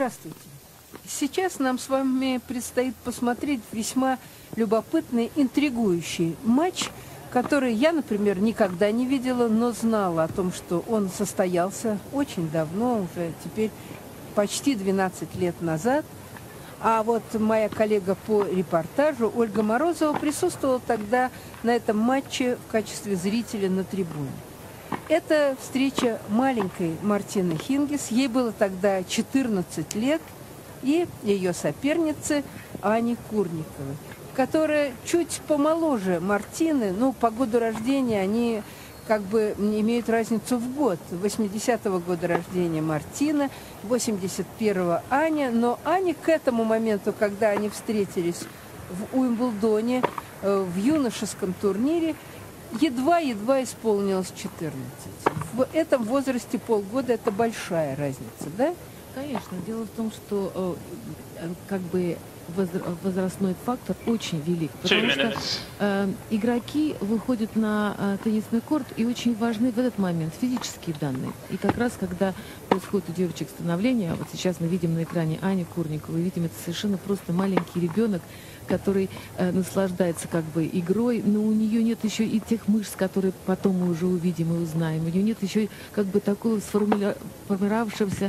Здравствуйте. Сейчас нам с вами предстоит посмотреть весьма любопытный, интригующий матч, который я, например, никогда не видела, но знала о том, что он состоялся очень давно, уже теперь почти 12 лет назад. А вот моя коллега по репортажу Ольга Морозова присутствовала тогда на этом матче в качестве зрителя на трибуне. Это встреча маленькой Мартины Хингис, ей было тогда 14 лет, и ее соперницы Ани Курниковой, которая чуть помоложе Мартины, ну, по году рождения они как бы имеют разницу в год. 80-го года рождения Мартина, 81-го Аня, но Ане к этому моменту, когда они встретились в Уимблдоне, в юношеском турнире, едва-едва исполнилось 14. В этом возрасте полгода это большая разница, да? Конечно. Дело в том, что как бы возрастной фактор очень велик, потому что игроки выходят на теннисный корт, и очень важны в этот момент физические данные. И как раз когда происходит у девочек становление, вот сейчас мы видим на экране Аню Курникову, видим, это совершенно просто маленький ребенок, который наслаждается как бы игрой, но у нее нет еще и тех мышц, которые потом мы уже увидим и узнаем. У нее нет еще как бы такого сформировавшегося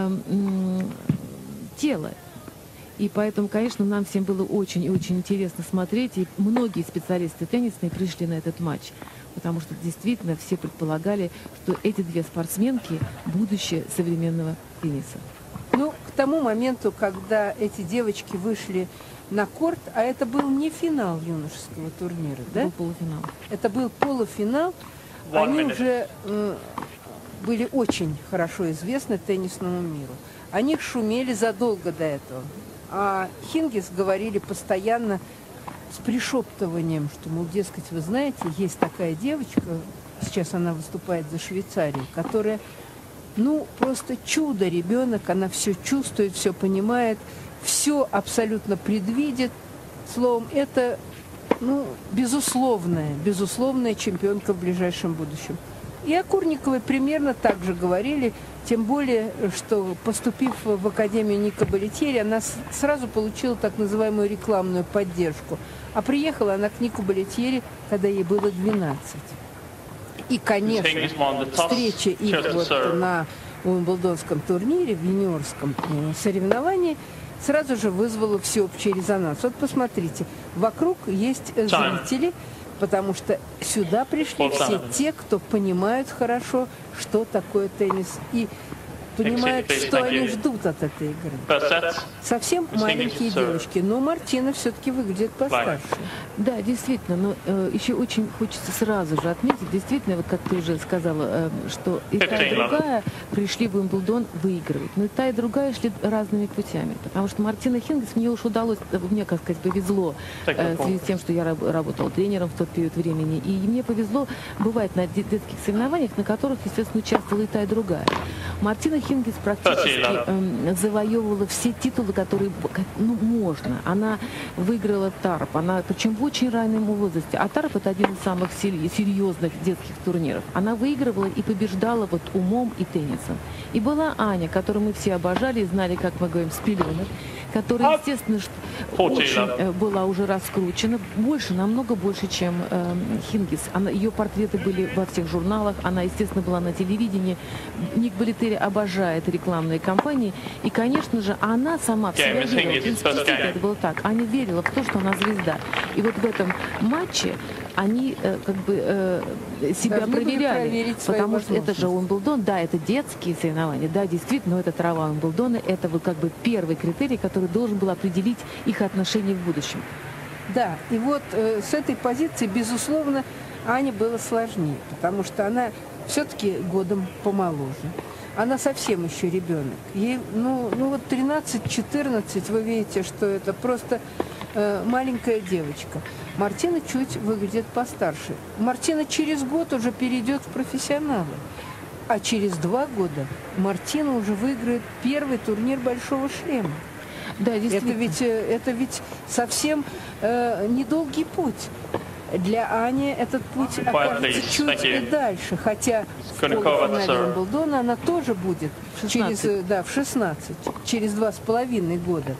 тела. И поэтому, конечно, нам всем было очень и очень интересно смотреть. И многие специалисты теннисные пришли на этот матч, потому что действительно все предполагали, что эти две спортсменки – будущее современного тенниса. Ну, к тому моменту, когда эти девочки вышли на корт, а это был не финал юношеского турнира, да? Это был полуфинал. Это был полуфинал. Они уже были очень хорошо известны теннисному миру. О них шумели задолго до этого. А Хингис говорили постоянно с пришептыванием, что, мол, дескать, вы знаете, есть такая девочка, сейчас она выступает за Швейцарию, которая, ну, просто чудо ребенок, она все чувствует, все понимает, все абсолютно предвидит. Словом, это, ну, безусловная чемпионка в ближайшем будущем. И о Курниковой примерно так же говорили, тем более, что, поступив в Академию Ника Болетьери, она сразу получила так называемую рекламную поддержку. А приехала она к Нику Болетьери, когда ей было 12. И, конечно, встреча их вот на Уимблдонском турнире, в юниорском соревновании, сразу же вызвала всеобщий резонанс. Вот посмотрите, вокруг есть зрители, потому что сюда пришли все те, кто понимают хорошо, что такое теннис, и понимают, что они ждут от этой игры. Совсем маленькие девочки, но Мартина все-таки выглядит постарше. Да, действительно, но еще очень хочется сразу же отметить, действительно, вот как ты уже сказала, что и та, и другая пришли в Уимблдон выигрывать, но и та, и другая шли разными путями, потому что Мартина Хингис, мне уж удалось, мне, как сказать, повезло, в связи с тем, что я работала тренером в тот период времени, и мне повезло бывать на детских соревнованиях, на которых, естественно, участвовала и та, и другая. Мартина Хингис практически завоевывала все титулы, которые, ну, можно. Она выиграла Тарп, она, причем в очень раннем возрасте. А Тарп — это один из самых серьезных детских турниров. Она выигрывала и побеждала вот умом и теннисом. И была Аня, которую мы все обожали и знали, как мы говорим, с пеленок, которая, естественно, очень была уже раскручена, больше, намного больше, чем Хингис. Ее портреты были во всех журналах, она, естественно, была на телевидении. Ник Болетьери обожает рекламные кампании, и, конечно же, она сама в себя верила. Это было так. Аня верила в то, что она звезда. И вот в этом матче они как бы себя проверяли, потому что это же Уимблдон, да, это детские соревнования, да, действительно, но это трава Уимблдона, это вот как бы первый критерий, который должен был определить их отношения в будущем. Да, и вот с этой позиции, безусловно, Ане было сложнее, потому что она все-таки годом помоложе. Она совсем еще ребенок. Ей, ну вот 13-14, вы видите, что это просто маленькая девочка. Мартина чуть выглядит постарше. Мартина через год уже перейдет в профессионалы. А через 2 года Мартина уже выиграет первый турнир «Большого шлема». Да, это ведь совсем недолгий путь. Для Ани этот путь окажется чуть и дальше, хотя в полуфинале Уимблдона она тоже будет в 16, через 2,5 года.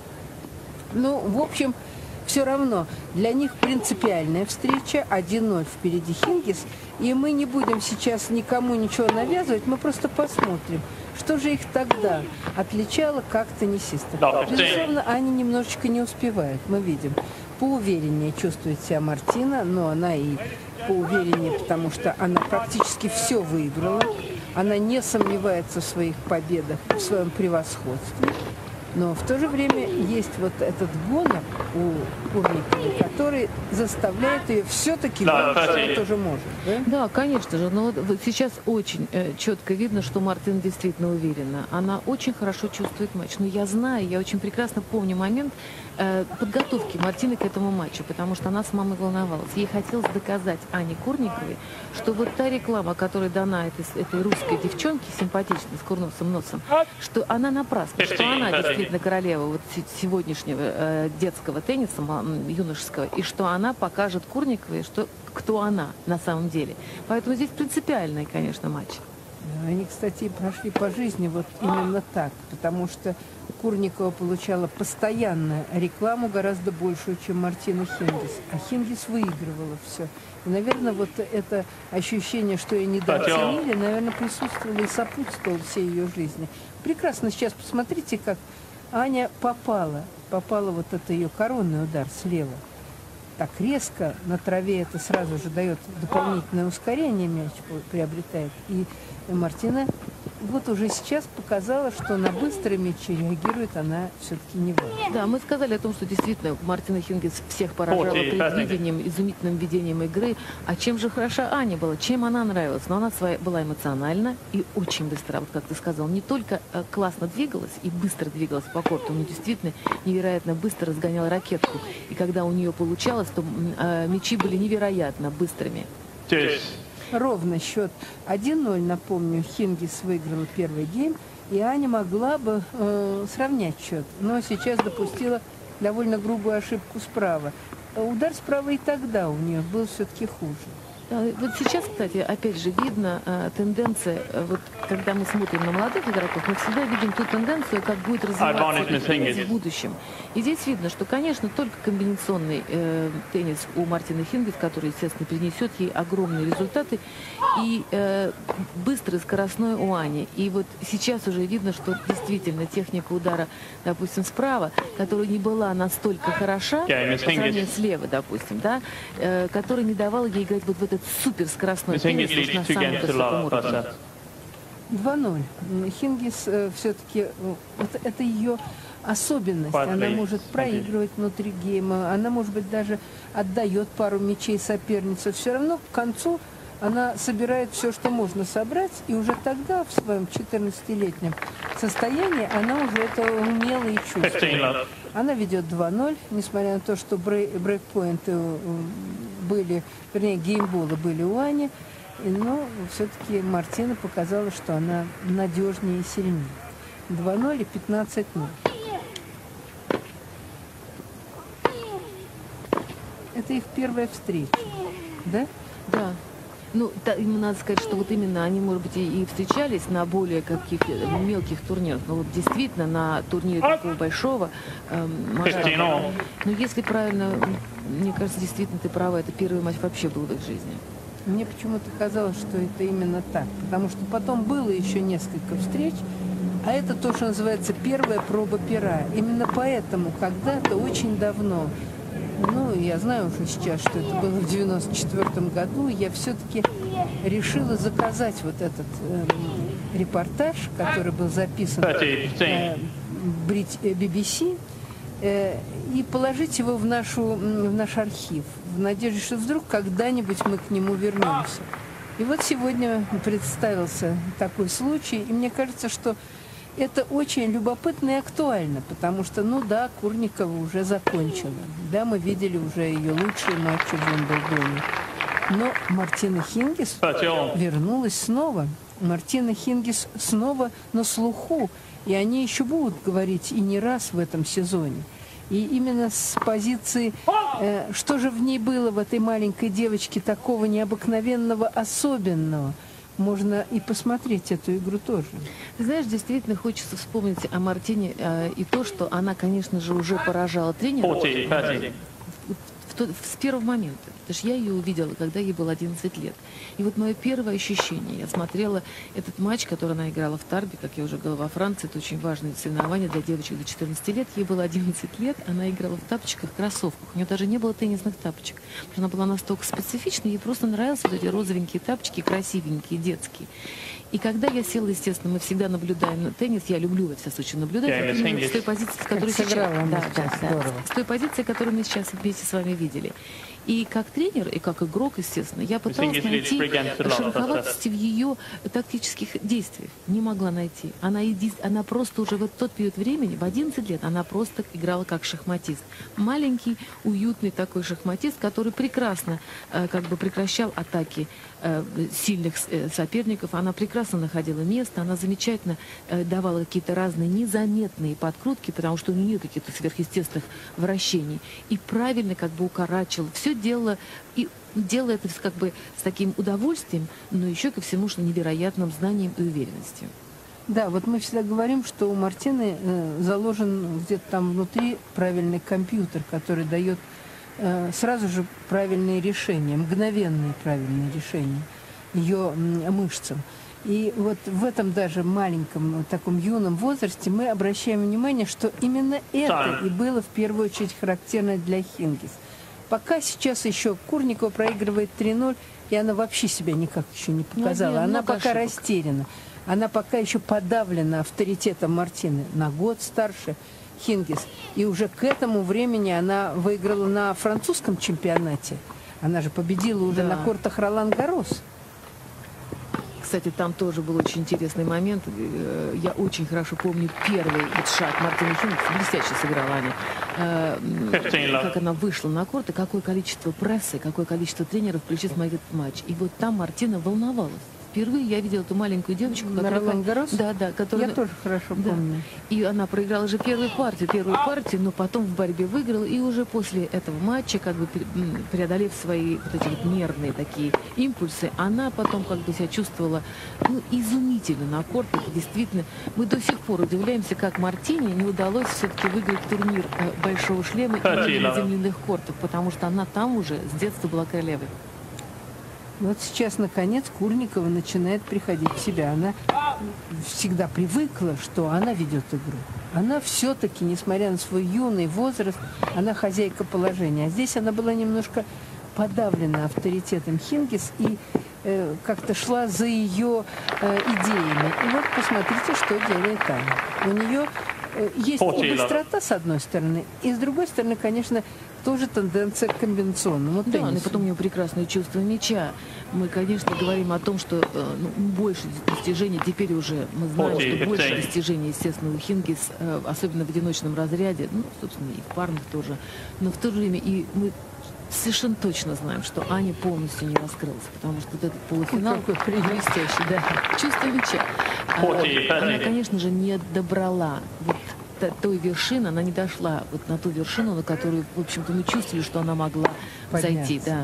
Ну, в общем, все равно для них принципиальная встреча, 1-0 впереди Хингис, и мы не будем сейчас никому ничего навязывать, мы просто посмотрим, что же их тогда отличало как теннисистов. Безусловно, Аня немножечко не успевает, мы видим. Поувереннее чувствует себя Мартина, но она и поувереннее, потому что она практически все выиграла. Она не сомневается в своих победах, в своем превосходстве. Но в то же время есть вот этот гонор у Курниковой, который заставляет ее все-таки верить, что она тоже может. Да? Да, конечно же. Но вот сейчас очень четко видно, что Мартина действительно уверена. Она очень хорошо чувствует матч. Но я знаю, я очень прекрасно помню момент подготовки Мартины к этому матчу, потому что она с мамой волновалась. Ей хотелось доказать Ане Курниковой, что вот та реклама, которая дана этой русской девчонке, симпатичной, с курносым носом, что она напрасна, что она действительно королева вот сегодняшнего детского тенниса, юношеского, и что она покажет Курниковой, что, кто она на самом деле. Поэтому здесь принципиальный, конечно, матч. Они, кстати, прошли по жизни вот именно так, потому что Курникова получала постоянно рекламу гораздо большую, чем Мартина Хингис. А Хингис выигрывала все. И, наверное, вот это ощущение, что ее недооценили, наверное, присутствовало и сопутствовало всей ее жизни. Прекрасно сейчас посмотрите, как Аня попала вот это ее коронный удар слева. Так резко на траве это сразу же дает дополнительное ускорение, мяч приобретает. И Мартина вот уже сейчас показала, что на быстрые мячи реагирует она все-таки не важно. Да, мы сказали о том, что действительно Мартина Хингис всех поражала предвидением, изумительным ведением игры. А чем же хороша Аня была? Чем она нравилась? Но она была эмоциональна и очень быстро, вот как ты сказал, не только классно двигалась и быстро двигалась по корту, но действительно невероятно быстро разгоняла ракетку. И когда у нее получалось, то мячи были невероятно быстрыми. Ровно счет 1-0, напомню, Хингис выиграла первый гейм, и Аня могла бы сравнять счет, но сейчас допустила довольно грубую ошибку справа. Удар справа и тогда у нее был все-таки хуже. Вот сейчас, кстати, опять же видно тенденция, вот когда мы смотрим на молодых игроков, мы всегда видим ту тенденцию, как будет развиваться теннис в будущем. И здесь видно, что, конечно, только комбинационный теннис у Мартины Хингис, который, естественно, принесет ей огромные результаты, и быстрый, скоростной у Ани. И вот сейчас уже видно, что действительно техника удара, допустим, справа, которая не была настолько хороша, по сравнению слева, допустим, да, которая не давала ей играть вот в этот суперскоростной теннис на самом высоком уровне. 2-0. Хингис все-таки, вот это ее особенность. Она может проигрывать внутри гейма, она, может быть, даже отдает пару мячей сопернице. Все равно к концу она собирает все, что можно собрать, и уже тогда, в своем 14-летнем состоянии, она уже это умела и чувствовала. Она ведет 2-0, несмотря на то, что брейкпоинты были, вернее, геймболы были у Ани, но все-таки Мартина показала, что она надежнее и сильнее. 2-0 и 15-0. Это их первая встреча, да? Да. Ну, им надо сказать, что вот именно они, может быть, и встречались на более каких-то мелких турнирах, но вот действительно на турнире такого большого масштаба. Но если правильно, мне кажется, действительно ты права, это первый матч вообще был в их жизни. Мне почему-то казалось, что это именно так, потому что потом было еще несколько встреч, а это то, что называется первая проба пера. Именно поэтому когда-то, очень давно, ну, я знаю уже сейчас, что это было в 94 году, я все-таки решила заказать вот этот репортаж, который был записан BBC, и положить его в наш архив, в надежде, что вдруг когда-нибудь мы к нему вернемся. И вот сегодня представился такой случай, и мне кажется, что это очень любопытно и актуально, потому что, ну да, Курникова уже закончила. Да, мы видели уже ее лучшие матчи в Уимблдоне. Но Мартина Хингис вернулась снова. Мартина Хингис снова на слуху. И они еще будут говорить и не раз в этом сезоне. И именно с позиции, что же в ней было, в этой маленькой девочке, такого необыкновенного, особенного, можно и посмотреть эту игру тоже. Ты знаешь, действительно хочется вспомнить о Мартине и то, что она, конечно же, уже поражала тренера с первого момента. Потому что я ее увидела, когда ей было 11 лет. И вот мое первое ощущение, я смотрела этот матч, который она играла в Тарбе, как я уже говорила, во Франции, это очень важное соревнование для девочек до 14 лет. Ей было 11 лет, она играла в тапочках, кроссовках. У нее даже не было теннисных тапочек. Потому что она была настолько специфичной, ей просто нравились вот эти розовенькие тапочки, красивенькие, детские. И когда я села, естественно, мы всегда наблюдаем на теннис, я люблю во всяком случае наблюдать, с той позиции, с которой с той позиции, которую мы сейчас вместе с вами видели. И как тренер, и как игрок, естественно, я пыталась найти шероховатости в ее тактических действиях. Не могла найти. Она просто уже в тот период времени, в 11 лет, она просто играла как шахматист. Маленький, уютный такой шахматист, который прекрасно как бы прекращал атаки сильных соперников. Она прекрасно находила место, она замечательно давала какие-то разные незаметные подкрутки, потому что у нее нет каких-то сверхъестественных вращений. И правильно как бы укорачивала. Все делала, и делала это как бы с таким удовольствием, но еще ко всему, что невероятным знанием и уверенностью. Да, вот мы всегда говорим, что у Мартины заложен где-то там внутри правильный компьютер, который дает сразу же правильные решения, мгновенные правильные решения ее мышцам. И вот в этом даже маленьком, таком юном возрасте мы обращаем внимание, что именно это и было в первую очередь характерно для Хингис. Пока сейчас еще Курникова проигрывает 3-0, и она вообще себя никак еще не показала. Она пока растеряна. Она пока еще подавлена авторитетом Мартины. На год старше Хингис. И уже к этому времени она выиграла на французском чемпионате. Она же победила уже на кортах Ролан-Гарос. Кстати, там тоже был очень интересный момент. Я очень хорошо помню первый шаг Мартины Хингис. Блестяще сыграла Аня. Как она вышла на корт, и какое количество прессы, какое количество тренеров пришли смотреть этот матч. И вот там Мартина волновалась. Впервые я видела эту маленькую девочку, которая... На Ролан-Гарос? Да, которая... Я тоже хорошо помню. И она проиграла же первую партию, но потом в борьбе выиграла. И уже после этого матча, как бы преодолев свои вот эти вот нервные такие импульсы, она потом как бы себя чувствовала изумительно на корте. Это действительно... Мы до сих пор удивляемся, как Мартине не удалось все-таки выиграть турнир Большого шлема именно на земляных кортах, потому что она там уже с детства была королевой. Вот сейчас, наконец, Курникова начинает приходить в себя. Она всегда привыкла, что она ведет игру. Она все-таки, несмотря на свой юный возраст, она хозяйка положения. А здесь она была немножко подавлена авторитетом Хингис и как-то шла за ее идеями. И вот посмотрите, что делает Аня. У нее есть и быстрота, с одной стороны, и с другой стороны, конечно, тоже тенденция к комбинационному теннису. Да, и потом у него прекрасное чувство мяча. Мы, конечно, говорим о том, что больше достижений, теперь уже мы знаем, что больше достижений, естественно, у Хингис, особенно в одиночном разряде, собственно, и в парных тоже. Но в то же время и мы совершенно точно знаем, что Аня полностью не раскрылась, потому что вот этот полуфинал блестящий, чувство мяча. Она, конечно же, не добрала той вершины, она не дошла вот на ту вершину, на которую, в общем-то, мы чувствовали, что она могла зайти. Да.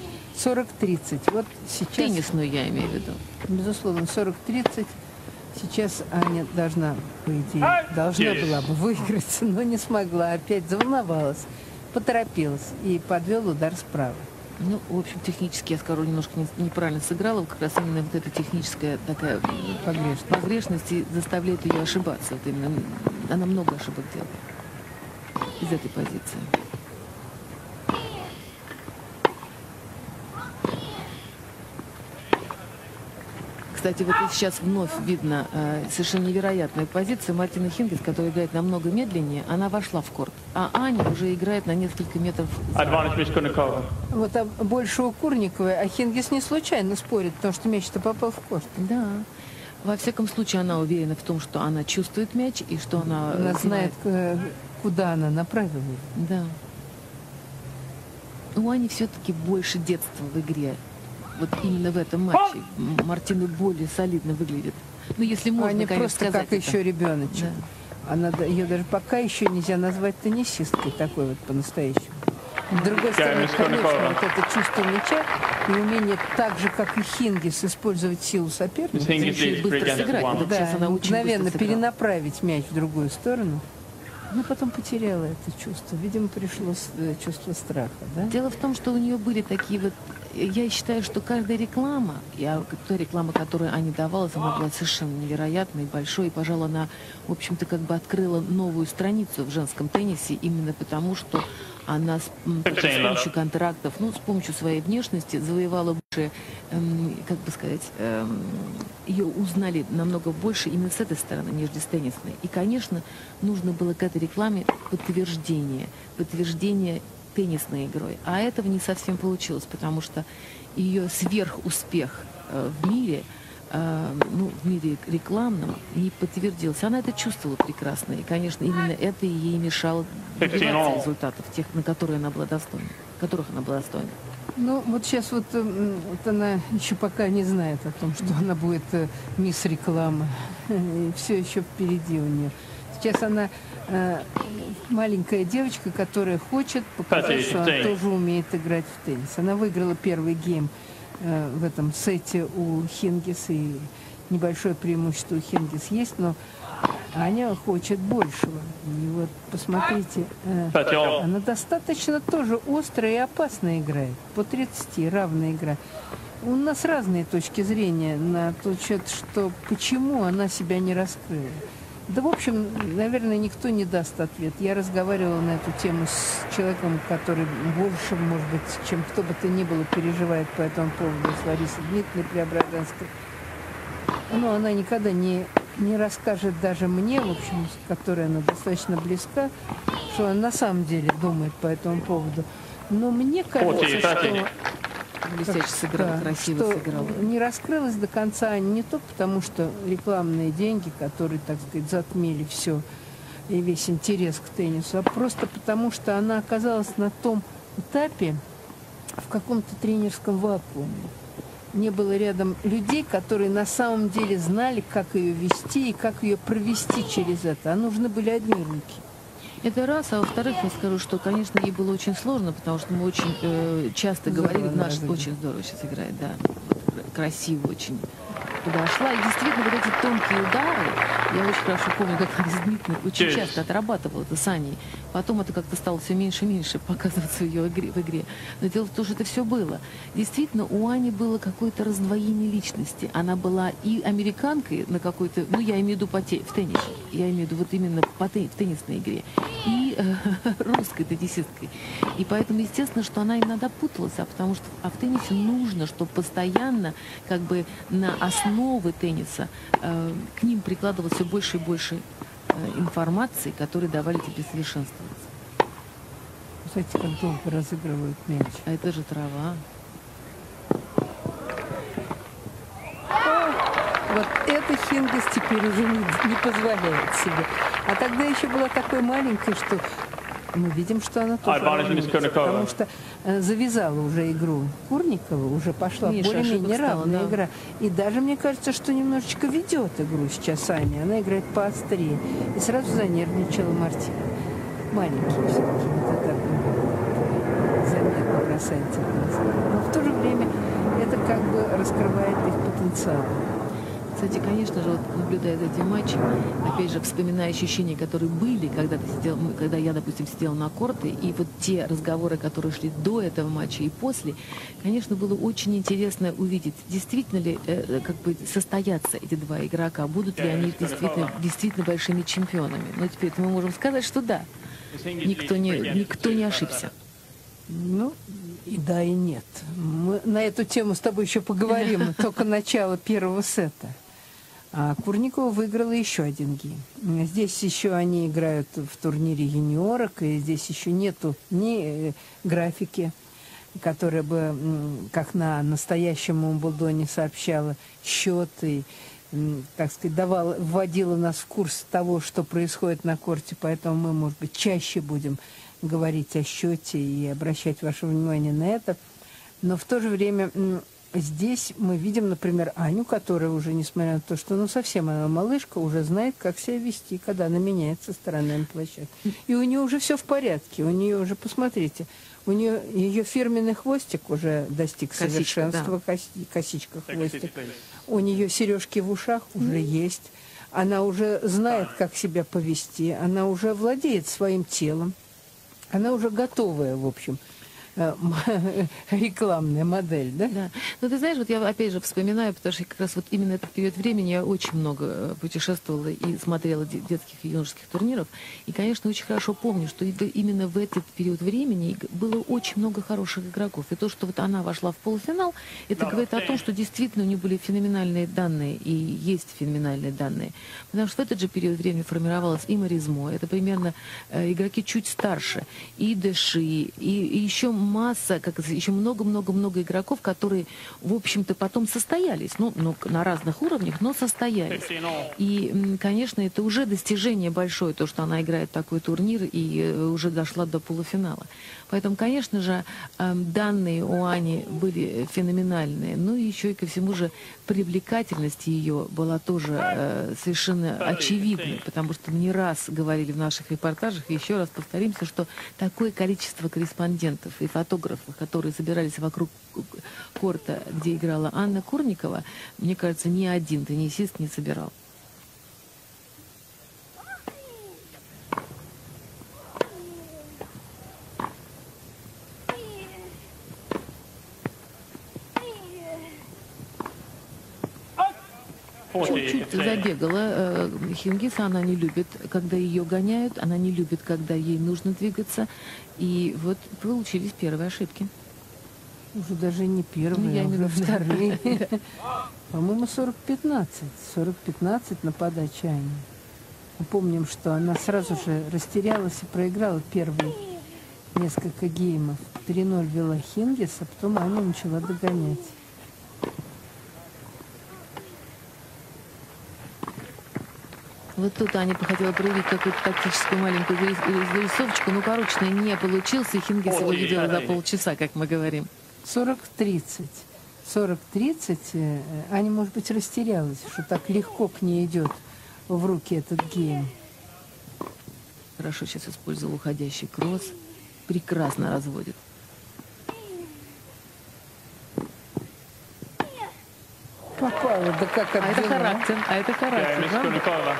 40-30. Вот сейчас... Теннисную я имею в виду. Безусловно, 40-30. Сейчас Аня должна, по идее, была бы выиграть, но не смогла. Опять заволновалась, поторопилась и подвел удар справа. В общем, технически, я скажу, немножко неправильно сыграла. Как раз именно вот эта техническая такая погрешность и заставляет ее ошибаться. Вот именно она много ошибок делала из этой позиции. Кстати, вот сейчас вновь видно совершенно невероятную позицию Мартины Хингис, которая играет намного медленнее. Она вошла в корт, а Аня уже играет на несколько метров. Вот больше у Курниковой, а Хингис не случайно спорит, потому что мяч-то попал в корт. Да. Во всяком случае, она уверена в том, что она чувствует мяч и что она знает, куда она направила его. Да. У Ани все-таки больше детства в игре. Вот именно в этом матче Мартина более солидно выглядит. Если можно, Аня конечно, просто сказать как еще ребеночек. Да. ее даже пока еще нельзя назвать теннисисткой такой вот по-настоящему. С другой стороны, конечно, вот это чувство мяча и умение так же, как и Хингис, использовать силу соперника, еще и быстро сыграть. Вот да, сейчас она очень мгновенно быстро сыграла. перенаправить мяч в другую сторону. Но потом потеряла это чувство. Видимо, пришло чувство страха. Да? Дело в том, что у нее были такие вот... Я считаю, что каждая реклама, та реклама, которую Ане давалась, она была совершенно невероятной, большой. И, пожалуй, она, в общем-то, как бы открыла новую страницу в женском теннисе именно потому, что она с помощью контрактов, с помощью своей внешности завоевала больше, как бы сказать, ее узнали намного больше именно с этой стороны, нежели с теннисной. И, конечно, нужно было к этой рекламе подтверждение теннисной игрой. А этого не совсем получилось, потому что ее сверхуспех в мире, в мире рекламном, не подтвердился. Она это чувствовала прекрасно. И, конечно, именно это ей мешало добиваться результатов, тех, на которые она была достойна, которых она была достойна. Ну, вот сейчас вот она еще пока не знает о том, что она будет мисс реклама. И все еще впереди у нее. Сейчас она маленькая девочка, которая хочет показать, что она тоже умеет играть в теннис. Она выиграла первый гейм в этом сете у Хингис, и небольшое преимущество у Хингис есть, но Аня хочет большего. И вот посмотрите, она достаточно тоже острая и опасно играет. По 30 равная игра. У нас разные точки зрения на тот счет, что почему она себя не раскрыла. Да, в общем, наверное, никто не даст ответ. Я разговаривала на эту тему с человеком, который больше, может быть, чем кто бы то ни было, переживает по этому поводу, с Ларисой Дмитриевной Преображенской. Но она никогда не расскажет даже мне, в общем, с которой она достаточно близка, что она на самом деле думает по этому поводу. Но мне кажется, что... Блестяще сыграла, красиво сыграла. Не раскрылась до конца не только потому, что рекламные деньги, которые, так сказать, затмили все и весь интерес к теннису, а просто потому, что она оказалась на том этапе в каком-то тренерском вакууме. Не было рядом людей, которые на самом деле знали, как ее вести и как ее провести через это. А нужны были одни руки. Это раз, а во-вторых, я скажу, что, конечно, ей было очень сложно, потому что мы очень часто говорили, наш очень здорово сейчас играет, да, красиво очень туда шла. И действительно, вот эти тонкие удары, я очень хорошо помню, как Лариса Дмитриевна очень часто отрабатывала это с Аней. Потом это как-то стало все меньше и меньше показываться в ее игре. Но дело в том, что это все было. Действительно, у Ани было какое-то раздвоение личности. Она была и американкой на какой-то, я имею в виду в теннисе, я имею в виду вот именно в теннисной игре, и русской теннисисткой. И поэтому, естественно, что она иногда путалась, потому что в теннисе нужно, чтобы постоянно как бы на основы тенниса к ним прикладывалось все больше и больше информации, которые давали тебе совершенствоваться. Кстати, как долго разыгрывают мяч. А это же трава. Вот это Хингис теперь уже не позволяет себе. А тогда еще была такой маленькой, что мы видим, что она тоже волнуется, потому что завязала уже игру Курникова, уже пошла более-менее равная игра. И даже, мне кажется, что немножечко ведет игру сейчас Аня. Она играет поострее. И сразу занервничала Мартина. Маленький все-таки, вот это заметно бросается в глаза. Но в то же время это как бы раскрывает их потенциал. Кстати, конечно же, вот, наблюдая за этим матчем, опять же, вспоминая ощущения, которые были, когда я, допустим, сидела на корте, и вот те разговоры, которые шли до этого матча и после, конечно, было очень интересно увидеть, действительно ли как бы состоятся эти два игрока, будут ли они действительно большими чемпионами. Но теперь мы можем сказать, что да, никто не ошибся. Ну, и да, и нет. Мы на эту тему с тобой еще поговорим, только начало первого сета. А Курникова выиграла еще один гейм. Здесь еще они играют в турнире юниорок, и здесь еще нету ни графики, которая бы, как на настоящем Уимблдоне, сообщала счеты, так сказать, вводила нас в курс того, что происходит на корте, поэтому мы, может быть, чаще будем говорить о счете и обращать ваше внимание на это. Но в то же время здесь мы видим, например, Аню, которая уже, несмотря на то, что совсем она малышка, уже знает, как себя вести, когда она меняется со стороны на площадке. И у нее уже все в порядке, у нее уже, посмотрите, у нее ее фирменный хвостик уже достиг совершенства, косичка, хвостик. У нее сережки в ушах уже есть. Она уже знает, как себя повести, она уже владеет своим телом, она уже готовая, в общем, рекламная модель, да? Да. Но ты знаешь, вот я опять же вспоминаю, потому что как раз вот именно этот период времени я очень много путешествовала и смотрела детских и юношеских турниров. И, конечно, очень хорошо помню, что именно в этот период времени было очень много хороших игроков. И то, что вот она вошла в полуфинал, это говорит о том, что действительно у нее были феноменальные данные, и есть феноменальные данные. Потому что в этот же период времени формировалась и Маризмо, это примерно игроки чуть старше, и Дэши, и еще масса, еще много-много-много игроков, которые, в общем-то, потом состоялись, ну, на разных уровнях, но состоялись. И, конечно, это уже достижение большое, то, что она играет такой турнир и уже дошла до полуфинала. Поэтому, конечно же, данные у Ани были феноменальные. Ну и еще и ко всему же привлекательность ее была тоже совершенно очевидной, потому что мы не раз говорили в наших репортажах, и еще раз повторимся, что такое количество корреспондентов и фотографов, которые собирались вокруг корта, где играла Анна Курникова, мне кажется, ни один теннисист не собирал. Чуть-чуть забегала Хингис, она не любит, когда ее гоняют, она не любит, когда ей нужно двигаться. И вот получились первые ошибки. Уже даже не первые, я уже имею в виду, вторые. По-моему, 40-15. 40-15 на подаче Ани. Мы помним, что она сразу же растерялась и проиграла первые несколько геймов. 3-0 вела Хингис, а потом Аня начала догонять. Вот тут Аня хотела проявить какую-то тактическую маленькую зарисовочку, но поручная не получился, и Хингис его видела за полчаса, как мы говорим. 40-30. 40-30. Аня, может быть, растерялась, что так легко к ней идет в руки этот гейм. Хорошо сейчас использовал уходящий кросс. Прекрасно разводит. Попала, да как А это обвела. характер, правда?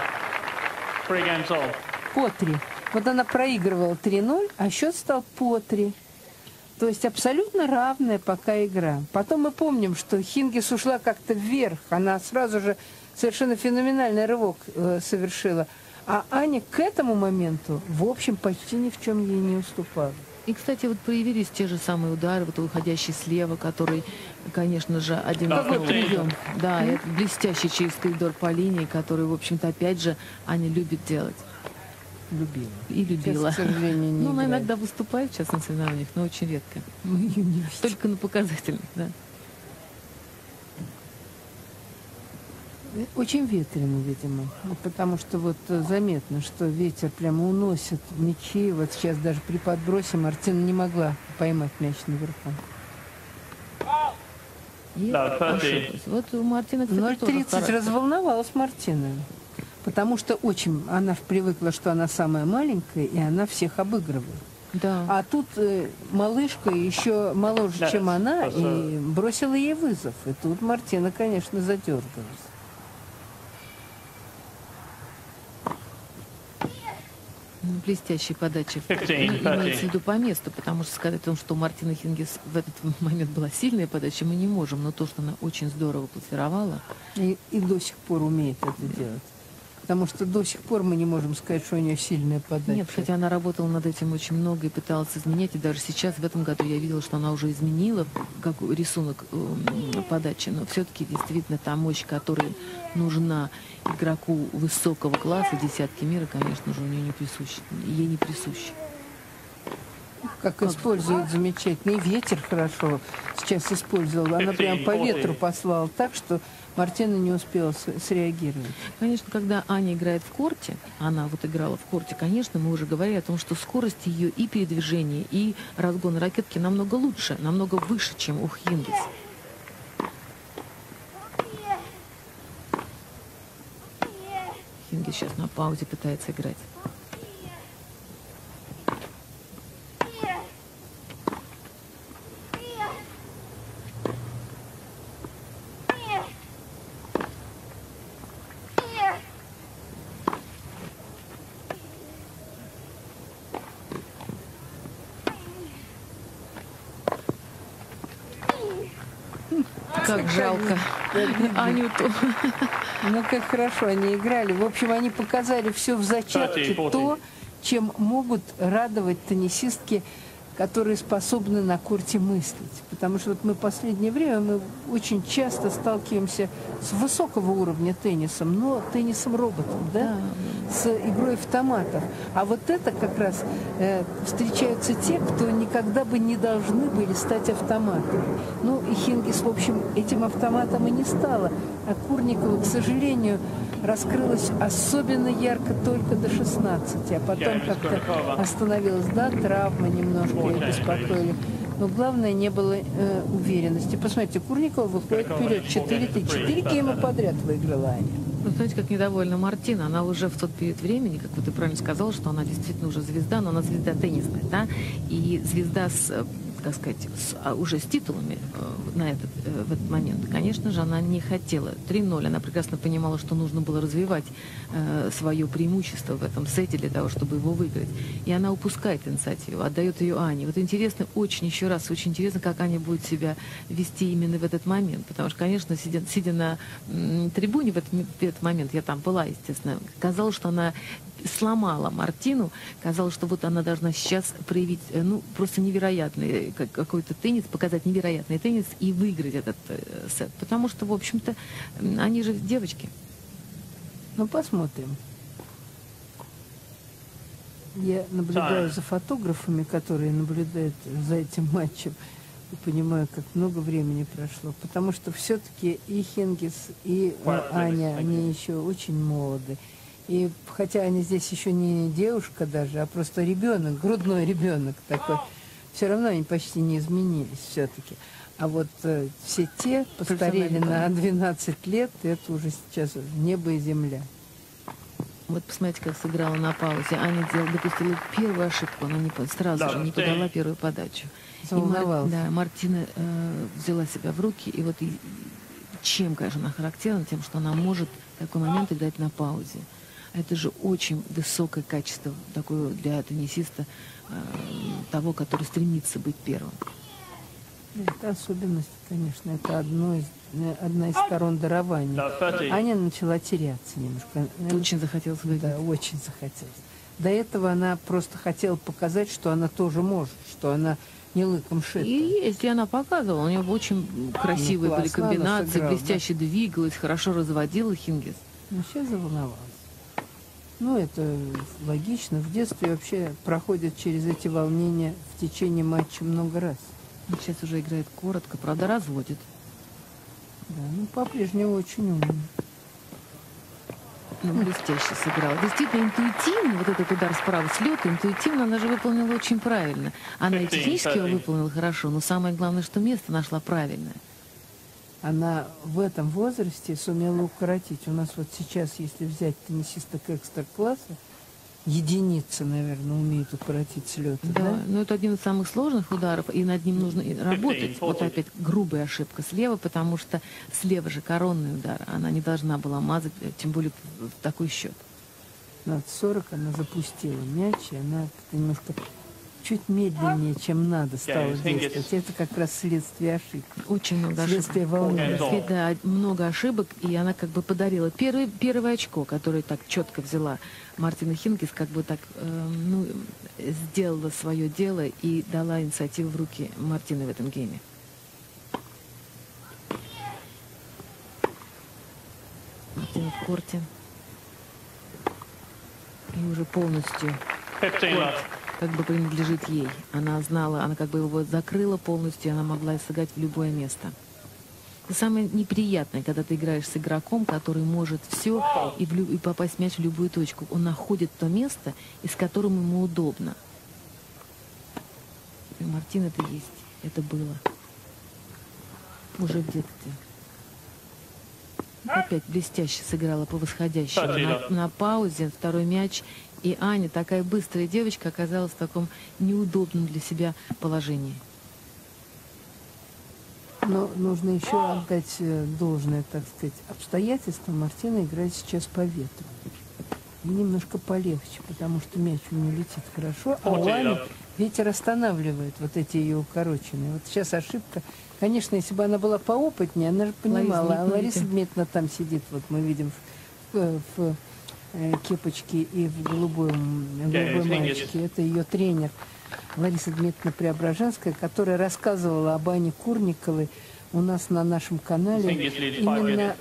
По 3. Вот она проигрывала 3-0, а счет стал по 3. То есть абсолютно равная пока игра. Потом мы помним, что Хингис ушла как-то вверх. Она сразу же совершенно феноменальный рывок совершила. А Аня к этому моменту, в общем, почти ни в чем ей не уступала. И, кстати, вот проявились те же самые удары, вот уходящий слева, который, конечно же, один прием. Да, это блестящий через коридор по линии, который, в общем-то, опять же, Аня любит делать. Любила. И любила. Сейчас, к сожалению, не она играет. иногда выступает сейчас на соревнованиях, но очень редко. Мы ее не видим. Только на показательных, да. Очень ветрено, видимо, потому что вот заметно, что ветер прямо уносит мячи. Вот сейчас даже при подбросе Мартина не могла поймать мяч наверху. И ошиблась. Вот у Мартина, кстати, тоже 0-30 характер. разволновалась Мартина, потому что очень она привыкла, что она самая маленькая, и она всех обыгрывает. Да. А тут малышка еще моложе, чем она, и бросила ей вызов. И тут Мартина, конечно, задергалась. Блестящей подачи. Имеется в виду по месту, потому что сказать о том, что у Мартины Хингис в этот момент была сильная подача, мы не можем, но то, что она очень здорово планировала. И до сих пор умеет это делать. Потому что до сих пор мы не можем сказать, что у нее сильная подача. Нет, хотя она работала над этим очень много и пыталась изменять. И даже сейчас, в этом году, я видела, что она уже изменила рисунок подачи. Но все-таки действительно та мощь, которая нужна игроку высокого класса, десятки мира, конечно же, у нее не присуща. Ей не присуща. Как использует замечательно. И ветер хорошо сейчас использовала. Она прям по ветру послала так, что Мартина не успела среагировать. Конечно, когда Аня играет в корте, она вот играла в корте, конечно, мы уже говорили о том, что скорость ее и передвижения, и разгон ракетки намного лучше, намного выше, чем у Хингис. сейчас на паузе пытается играть. Как жалко Анюту. Ну, как хорошо они играли. В общем, они показали все в зачатке то, чем могут радовать теннисистки, которые способны на корте мыслить. Потому что вот мы в последнее время мы очень часто сталкиваемся с высокого уровня теннисом, но теннисом роботом, да? С игрой автоматов. А вот это как раз встречаются те, кто никогда бы не должны были стать автоматами. Ну, и Хингис, в общем, этим автоматом и не стала. А Курникова, к сожалению, раскрылась особенно ярко только до 16, а потом как-то остановилась, да, травмы немножко ее беспокоили. Но главное, не было уверенности. Посмотрите, Курникова выходит вперед 4 гейма подряд выиграла Аня. Ну, знаете, как недовольна Мартина. Она уже в тот период времени, как вот ты правильно сказала, что она действительно уже звезда, но она звезда теннисная, да? И звезда с, как сказать, уже с титулами в этот момент. Конечно же, она не хотела. 3-0. Она прекрасно понимала, что нужно было развивать свое преимущество в этом сете для того, чтобы его выиграть. И она упускает инициативу, отдает ее Ане. Вот интересно, очень интересно, как Аня будет себя вести именно в этот момент. Потому что, конечно, сидя на трибуне в этот момент, я там была, естественно, казалось, что она сломала Мартину, казалось, что вот она должна сейчас проявить, ну, просто невероятный какой-то теннис, показать невероятный теннис и выиграть этот сет. Потому что, в общем-то, они же девочки. Ну, посмотрим. Я наблюдаю за фотографами, которые наблюдают за этим матчем, и понимаю, как много времени прошло. Потому что все-таки и Хингис, и Аня, они еще очень молоды. И хотя они здесь еще не девушка даже, а просто ребенок, грудной ребенок такой, все равно они почти не изменились все-таки. А вот все те постарели на 12 лет, это уже сейчас небо и земля. Вот посмотрите, как сыграла на паузе. Аня допустила первую ошибку, она сразу же не подала первую подачу. Заволновалась. Мартина взяла себя в руки, и вот чем, конечно, она характерна, тем, что она может в такой момент играть на паузе. Это же очень высокое качество такое для теннисиста, того, который стремится быть первым. Это особенность, конечно, это одна из сторон дарования. Аня начала теряться немножко. Очень захотелось выиграть. Да, очень захотелось. До этого она просто хотела показать, что она тоже может, что она не лыком шита. И если она показывала, у нее очень красивые были комбинации, блестяще двигалась, хорошо разводила Хингис. Ну, сейчас заволновалась. Ну, это логично. В детстве вообще проходят через эти волнения в течение матча много раз. Сейчас уже играет коротко, правда, разводит. Да, ну, по-прежнему очень умный. Ну, блестяще сыграла. Действительно, интуитивно, вот этот удар справа с лета, интуитивно она же выполнила очень правильно. Она и технически его выполнила хорошо, но самое главное, что место нашла правильное. Она в этом возрасте сумела укоротить. У нас вот сейчас, если взять теннисисток экстра-класса, единицы, наверное, умеют укоротить с лета. Да, но это один из самых сложных ударов, и над ним нужно работать. Вот опять грубая ошибка слева, потому что слева же коронный удар. Она не должна была мазать, тем более в такой счет. 15-40 она запустила мяч, и она немножко чуть медленнее, чем надо, стала действовать. Это как раз следствие ошибок. Очень много ошибок. Следствие волнения. Да, много ошибок, и она как бы подарила первое очко, которое так четко взяла Мартина Хингис, как бы так, сделала свое дело и дала инициативу в руки Мартины в этом гейме. Мартина в корте. И уже полностью корт как бы принадлежит ей. Она знала, она как бы его закрыла полностью, и она могла сыграть в любое место. Это самое неприятное, когда ты играешь с игроком, который может все и попасть мяч в любую точку. Он находит то место, из которого ему удобно. И у Мартины это есть. Это было. Уже в детстве. Опять блестяще сыграла по восходящему на паузе, второй мяч. И Аня, такая быстрая девочка, оказалась в таком неудобном для себя положении. Но нужно еще отдать должное, так сказать, обстоятельствам. Мартина играет сейчас по ветру. И немножко полегче, потому что мяч у нее летит хорошо, а у Ани ветер останавливает вот эти ее укороченные. Вот сейчас ошибка. Конечно, если бы она была поопытнее, она же понимала. А Лариса Дмитриевна там сидит, вот мы видим в кепочке и в голубой маечке. Это ее тренер Лариса Дмитриевна Преображенская, которая рассказывала об Ане Курниковой у нас на нашем канале именно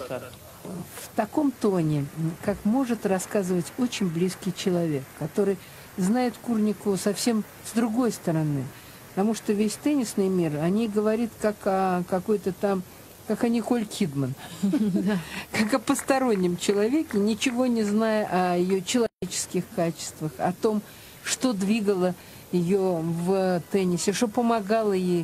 в таком тоне, как может рассказывать очень близкий человек, который знает Курникову совсем с другой стороны. Потому что весь теннисный мир о ней говорит как о какой-то там, как о Николь Кидман, как о постороннем человеке, ничего не зная о ее человеческих качествах, о том, что двигало ее в теннисе, что помогало ей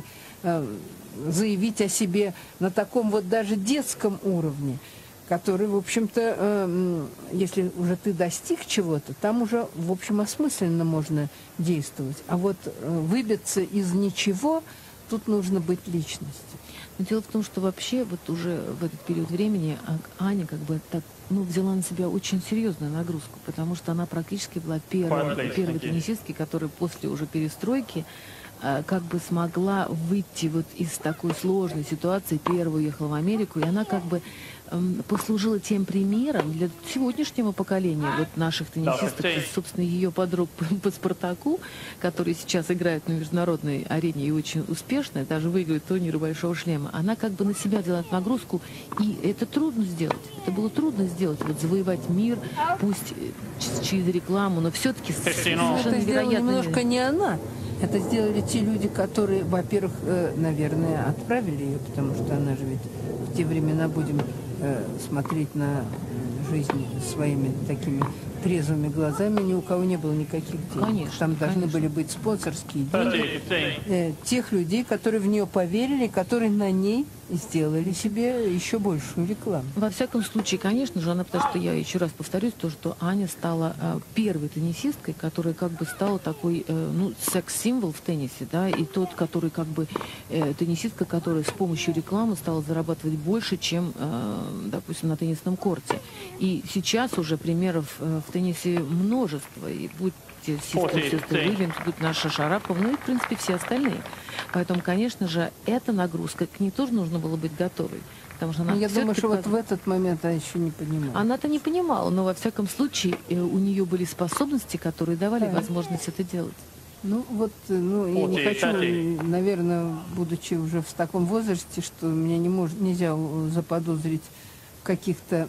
заявить о себе на таком вот даже детском уровне, который, в общем-то, если уже ты достиг чего-то, там уже, в общем, осмысленно можно действовать. А вот выбиться из ничего, тут нужно быть личностью. Но дело в том, что вообще вот уже в этот период времени Аня как бы так, взяла на себя очень серьезную нагрузку, потому что она практически была первой теннисисткой, которая после уже перестройки как бы смогла выйти вот из такой сложной ситуации. Первая уехала в Америку, и она как бы послужила тем примером для сегодняшнего поколения вот наших теннисисток, собственно, ее подруг по «Спартаку», которые сейчас играют на международной арене и очень успешно, даже выигрывают турниры «Большого шлема». Она как бы на себя взяла нагрузку, и это трудно сделать. Это было трудно сделать, вот завоевать мир, пусть через рекламу, но все-таки совершенно это сделала невероятно. Немножко не она. Это сделали те люди, которые, во-первых, наверное, отправили ее, потому что она же ведь в те времена, будем смотреть на жизнь своими такими трезвыми глазами, ни у кого не было никаких денег. Конечно, там должны были быть спонсорские деньги тех людей, которые в нее поверили, которые на ней сделали себе еще большую рекламу. Во всяком случае, конечно же, потому что я еще раз повторюсь, то, что Аня стала первой теннисисткой, которая как бы стала такой, секс-символ в теннисе, да, и тот, который как бы теннисистка, которая с помощью рекламы стала зарабатывать больше, чем, допустим, на теннисном корте. И сейчас уже примеров в теннисе множество, и будь сестры Уильямс, будь наша Шарапова, ну и, в принципе, все остальные. Поэтому, конечно же, эта нагрузка, к ней тоже нужно было быть готовой. Потому что она я думаю, что вот в этот момент она еще не понимала. Она-то не понимала, но, во всяком случае, у нее были способности, которые давали возможность это делать. Я не хочу, наверное, будучи уже в таком возрасте, что меня нельзя заподозрить в каких-то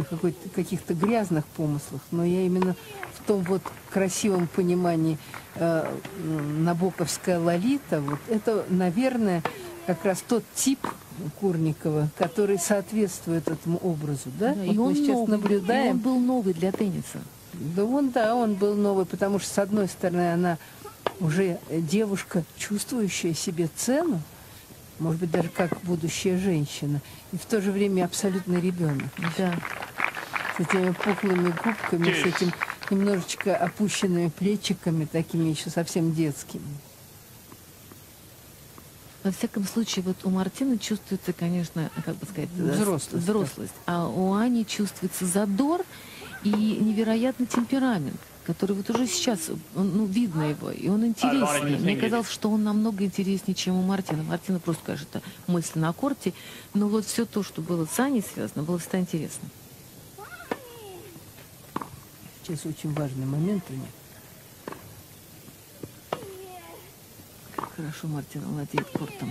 грязных помыслах, но я именно в том вот красивом понимании набоковская Лолита, вот это, наверное, как раз тот тип Курникова, который соответствует этому образу, да? И вот мы сейчас наблюдаем. И он был новый для тенниса. Он был новый, потому что, с одной стороны, она уже девушка, чувствующая себе цену, может быть, даже как будущая женщина, и в то же время абсолютно ребенок. Да. С этими пухлыми губками, с этим немножечко опущенными плечиками, такими еще совсем детскими. Во всяком случае, вот у Мартины чувствуется, конечно, как бы сказать, взрослость. А у Ани чувствуется задор и невероятный темперамент, который вот уже сейчас, видно его, и он интереснее. Мне казалось, что он намного интереснее, чем у Мартины. Мартина просто, конечно, это мысль на корте, но вот все то, что было с Аней связано, было всегда интересно. Сейчас очень важный момент у них. Хорошо Мартина владеет кортом.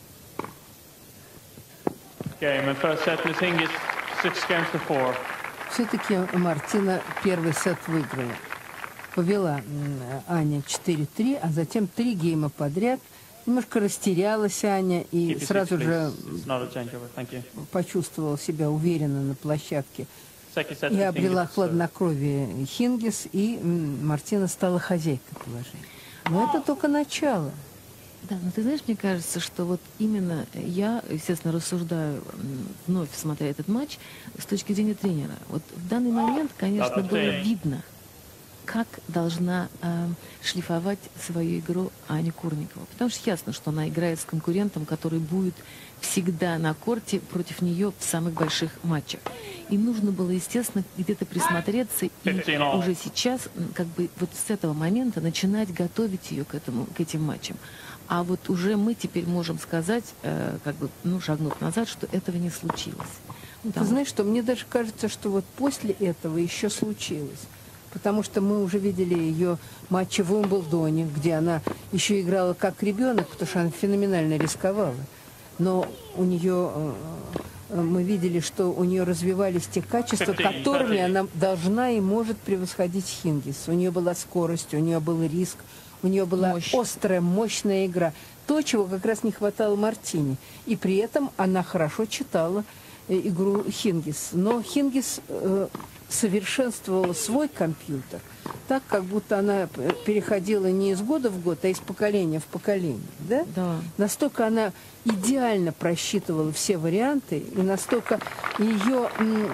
Все-таки Мартина первый сет выиграла. Повела Аня 4-3, а затем 3 гейма подряд. Немножко растерялась Аня и сразу же почувствовала себя уверенно на площадке. И обрела хладнокровие Хингис, и Мартина стала хозяйкой положения. Но это только начало. Да, но ты знаешь, мне кажется, что вот именно я, естественно, рассуждаю, вновь смотря этот матч, с точки зрения тренера. Вот в данный момент, конечно, было видно, как должна шлифовать свою игру Аня Курникова. Потому что ясно, что она играет с конкурентом, который будет всегда на корте против нее в самых больших матчах. И нужно было, естественно, где-то присмотреться и уже сейчас, как бы вот с этого момента начинать готовить ее к этим матчам. А вот уже мы теперь можем сказать, как бы, ну, шагнув назад, что этого не случилось. Ты знаешь, что мне даже кажется, что вот после этого еще случилось. Потому что мы уже видели ее матчи в Уимблдоне, где она еще играла как ребенок, потому что она феноменально рисковала. Но у нее, мы видели, что у нее развивались те качества, которыми она должна и может превосходить Хингис. У нее была скорость, у нее был риск, у нее была острая, мощная игра. То, чего как раз не хватало Мартини. И при этом она хорошо читала игру Хингис. Но Хингис совершенствовала свой компьютер так, как будто она переходила не из года в год, а из поколения в поколение. Да? Да. Настолько она идеально просчитывала все варианты, и настолько ее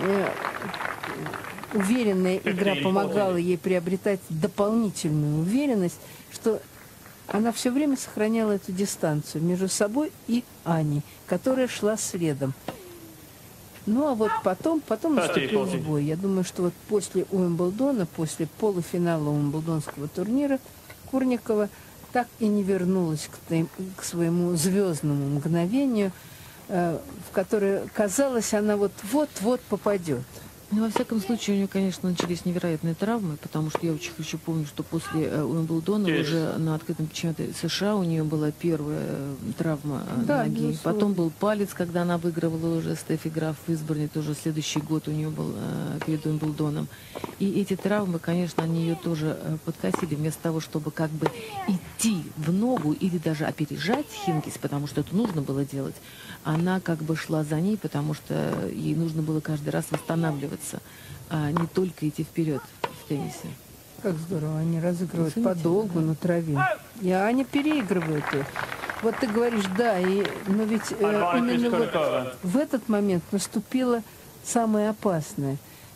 уверенная игра помогала ей приобретать дополнительную уверенность, что она все время сохраняла эту дистанцию между собой и Аней, которая шла следом. Ну, а вот потом наступил сбой. Я думаю, что вот после Уимблдона, после полуфинала Уимблдонского турнира, Курникова так и не вернулась к своему звездному мгновению, в которое, казалось, она вот-вот попадет. Ну, во всяком случае, у нее, конечно, начались невероятные травмы, потому что я очень хорошо помню, что после Уимблдона уже на открытом чемпионате США у нее была первая травма ноги. Безусловно. Потом был палец, когда она выигрывала уже Стефи Граф в Изборне, тоже следующий год у нее был перед Уимблдоном. И эти травмы, конечно, они ее тоже подкосили, вместо того, чтобы как бы идти в ногу или даже опережать Хингис, потому что это нужно было делать, она как бы шла за ней, потому что ей нужно было каждый раз восстанавливаться, а не только идти вперед в теннисе. Как здорово, они разыгрывают подолгу на траве. И Аня переигрывает их. Вот ты говоришь, да, но ведь именно вот в этот момент наступило самое опасное.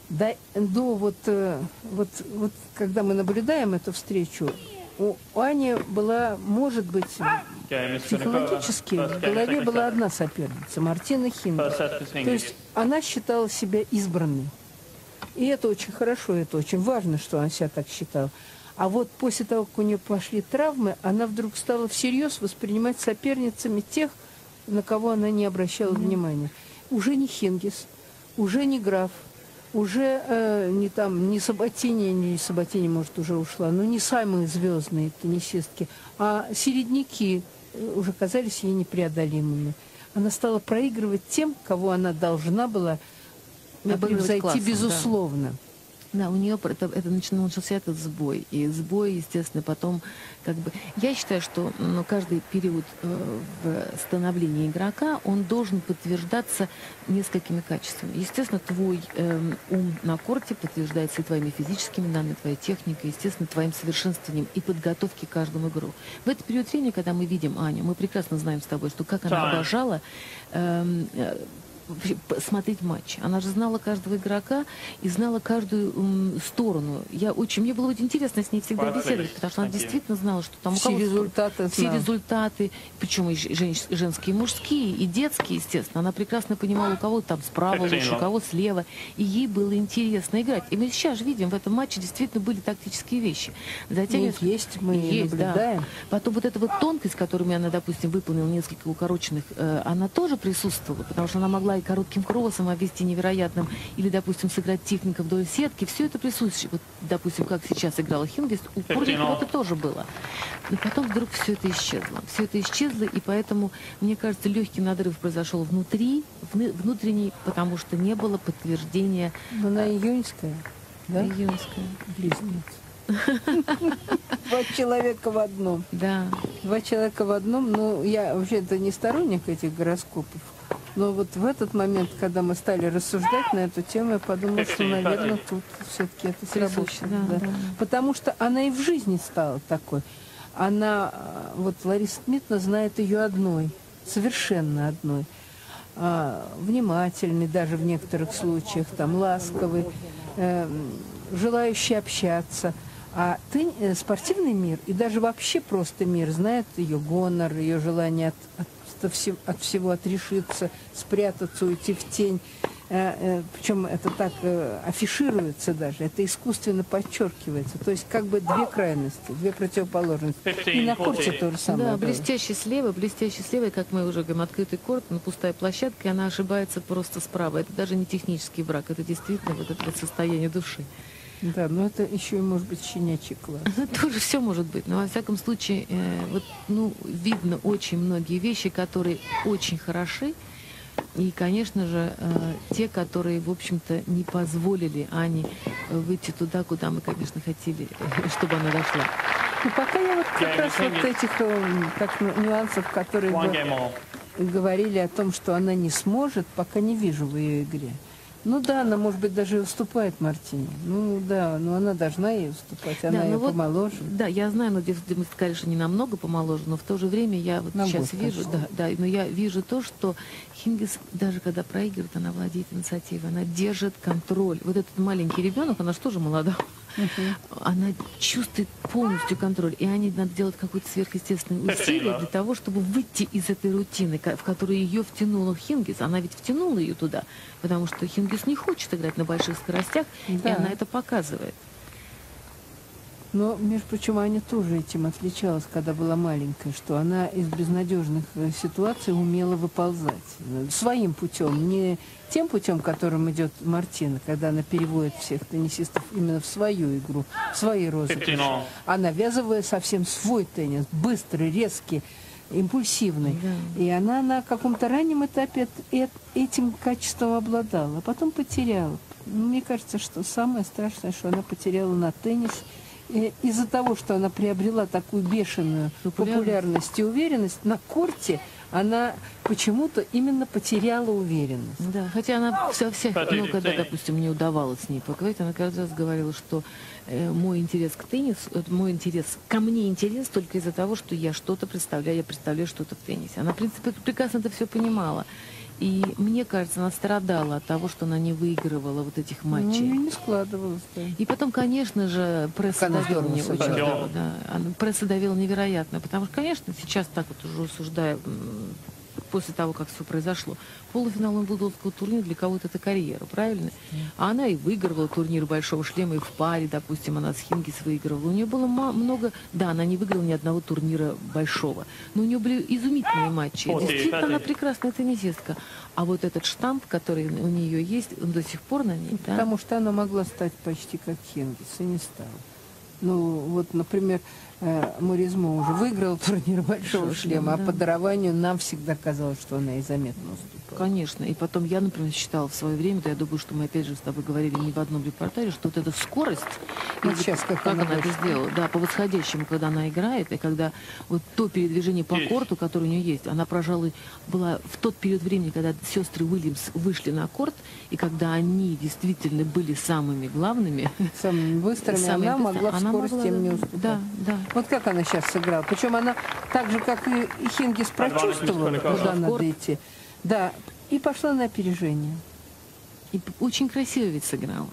Когда мы наблюдаем эту встречу, у Ани была, может быть, психологически в голове была одна соперница, Мартина Хингис. То есть она считала себя избранной. И это очень хорошо, это очень важно, что она себя так считала. А вот после того, как у нее пошли травмы, она вдруг стала всерьез воспринимать соперницами тех, на кого она не обращала внимания. Уже не Хингис, уже не Граф, уже не Сабатини, может, уже ушла, но не самые звездные теннисистки, а середняки уже казались ей непреодолимыми. Она стала проигрывать тем, кого она должна была превзойти, безусловно. Да, у нее начался этот сбой. И сбой, естественно, потом как бы... Я считаю, что каждый период в становлении игрока, он должен подтверждаться несколькими качествами. Естественно, твой ум на корте подтверждается и твоими физическими данными, твоей техникой, естественно, твоим совершенствованием и подготовки к каждому игру. В этот период времени, когда мы видим Аню, мы прекрасно знаем с тобой, что как она обожала смотреть матч. Она же знала каждого игрока и знала каждую сторону. Мне было очень интересно с ней всегда беседовать, потому что она действительно знала, что там все результаты, причем и женские, и мужские, и детские, естественно. Она прекрасно понимала, у кого там справа лучше, у кого слева. И ей было интересно играть. И мы сейчас же видим, в этом матче действительно были тактические вещи. Затем мы наблюдаем. Да. Потом вот эта вот тонкость, которыми она, допустим, выполнила несколько укороченных, она тоже присутствовала, потому что она могла и коротким кроссом обвести невероятным, или, допустим, сыграть технику вдоль сетки. Все это присутствует. Вот, допустим, как сейчас играла Хингис, у Курникова это тоже было. Но потом вдруг все это исчезло. Все это исчезло, и поэтому, мне кажется, легкий надрыв произошел внутренний, потому что не было подтверждения. Но она июньская, да? Июньская. Близнец. Два человека в одном. Да. Два человека в одном. Ну, я вообще-то не сторонник этих гороскопов. Но вот в этот момент, когда мы стали рассуждать на эту тему, я подумала, что, наверное, тут все-таки это сработало. Да. Потому что она и в жизни стала такой. она, вот Лариса Дмитриевна знает ее одной, совершенно одной. Внимательный даже в некоторых случаях, там, ласковый, желающий общаться. А спортивный мир и даже вообще просто мир знает ее гонор, ее желание от всего отрешиться, спрятаться, уйти в тень. Причем это так афишируется даже, это искусственно подчеркивается. То есть как бы две крайности, две противоположности. И на корте то же самое. Да, блестящий слева, как мы уже говорим, открытый корт, но пустая площадка, и она ошибается просто справа. Это даже не технический брак, это действительно вот это вот состояние души. Да, но это еще и может быть щенячий класс. Тоже все может быть, но во всяком случае, видно очень многие вещи, которые очень хороши. И, конечно же, те, которые, в общем-то, не позволили Ане выйти туда, куда мы, конечно, хотели, чтобы она дошла. Ну, пока я вот как раз вот этих нюансов, которые говорили о том, что она не сможет, пока не вижу в ее игре. Ну да, она, может быть, даже и уступает Мартине. Ну да, но она должна ей уступать, она ее помоложе. Да, я знаю, но мы сказали, что не намного помоложе, но в то же время я вот сейчас вижу, но я вижу то, что Хингис, даже когда проигрывает, она владеет инициативой, она держит контроль. Вот этот маленький ребенок, она же тоже молода, она чувствует полностью контроль, и Ане надо делать какое-то сверхъестественное усилие для того, чтобы выйти из этой рутины, в которую ее втянула Хингис. Она ведь втянула ее туда, потому что Хингис не хочет играть на больших скоростях, и она это показывает. Но, между прочим, Аня тоже этим отличалась, когда была маленькая, что она из безнадежных ситуаций умела выползать. Своим путем, не тем путем, которым идет Мартина, когда она переводит всех теннисистов именно в свою игру, в свои розыгрыши, а навязывая совсем свой теннис, быстрый, резкий, импульсивный. Да. И она на каком-то раннем этапе этим качеством обладала, а потом потеряла. Мне кажется, что самое страшное, что она потеряла на теннис. Из-за того, что она приобрела такую бешеную популярность и уверенность, на корте она почему-то именно потеряла уверенность. Да, хотя она когда, допустим, не удавалось с ней поговорить, она каждый раз говорила, что мой интерес к теннису, ко мне интерес только из-за того, что я что-то представляю, я представляю что-то в теннисе. Она, в принципе, прекрасно это все понимала. И мне кажется, она страдала от того, что она не выигрывала вот этих матчей. Ну, не складывалось, да. И потом, конечно же, пресса давила мне очень. Пресса давила невероятно. Потому что, конечно, сейчас так вот уже рассуждая, после того, как все произошло, полуфинал Уимблдонского турнира для кого-то это карьера, правильно? А она и выигрывала турнир Большого шлема, и в паре, допустим, она с Хингис выигрывала. У нее было много... Да, она не выиграла ни одного турнира большого, но у нее были изумительные матчи. Действительно, она прекрасная теннисистка. А вот этот штамп, который у нее есть, он до сих пор на ней. Потому что она могла стать почти как Хингис, и не стала. Ну, вот, например, Моризмо уже выиграл турнир Большого шлема, а по дарованию нам всегда казалось, что она и заметно уступала. Конечно. И потом я, например, считала в свое время, да, я думаю, что мы опять же с тобой говорили не в одном репортаже, что вот эта скорость, вот сейчас, как она это сделала, да, по восходящему, когда она играет, и когда вот то передвижение по корту, которое у нее есть, она, пожалуй, была в тот период времени, когда сестры Уильямс вышли на корт, и когда они действительно были самыми главными, самыми быстрыми, она могла в скорости им не уступать. Да, да. Вот как она сейчас сыграла. Причем она так же, как и Хингис, прочувствовала, куда надо идти. Да, и пошла на опережение. И очень красиво ведь сыграла.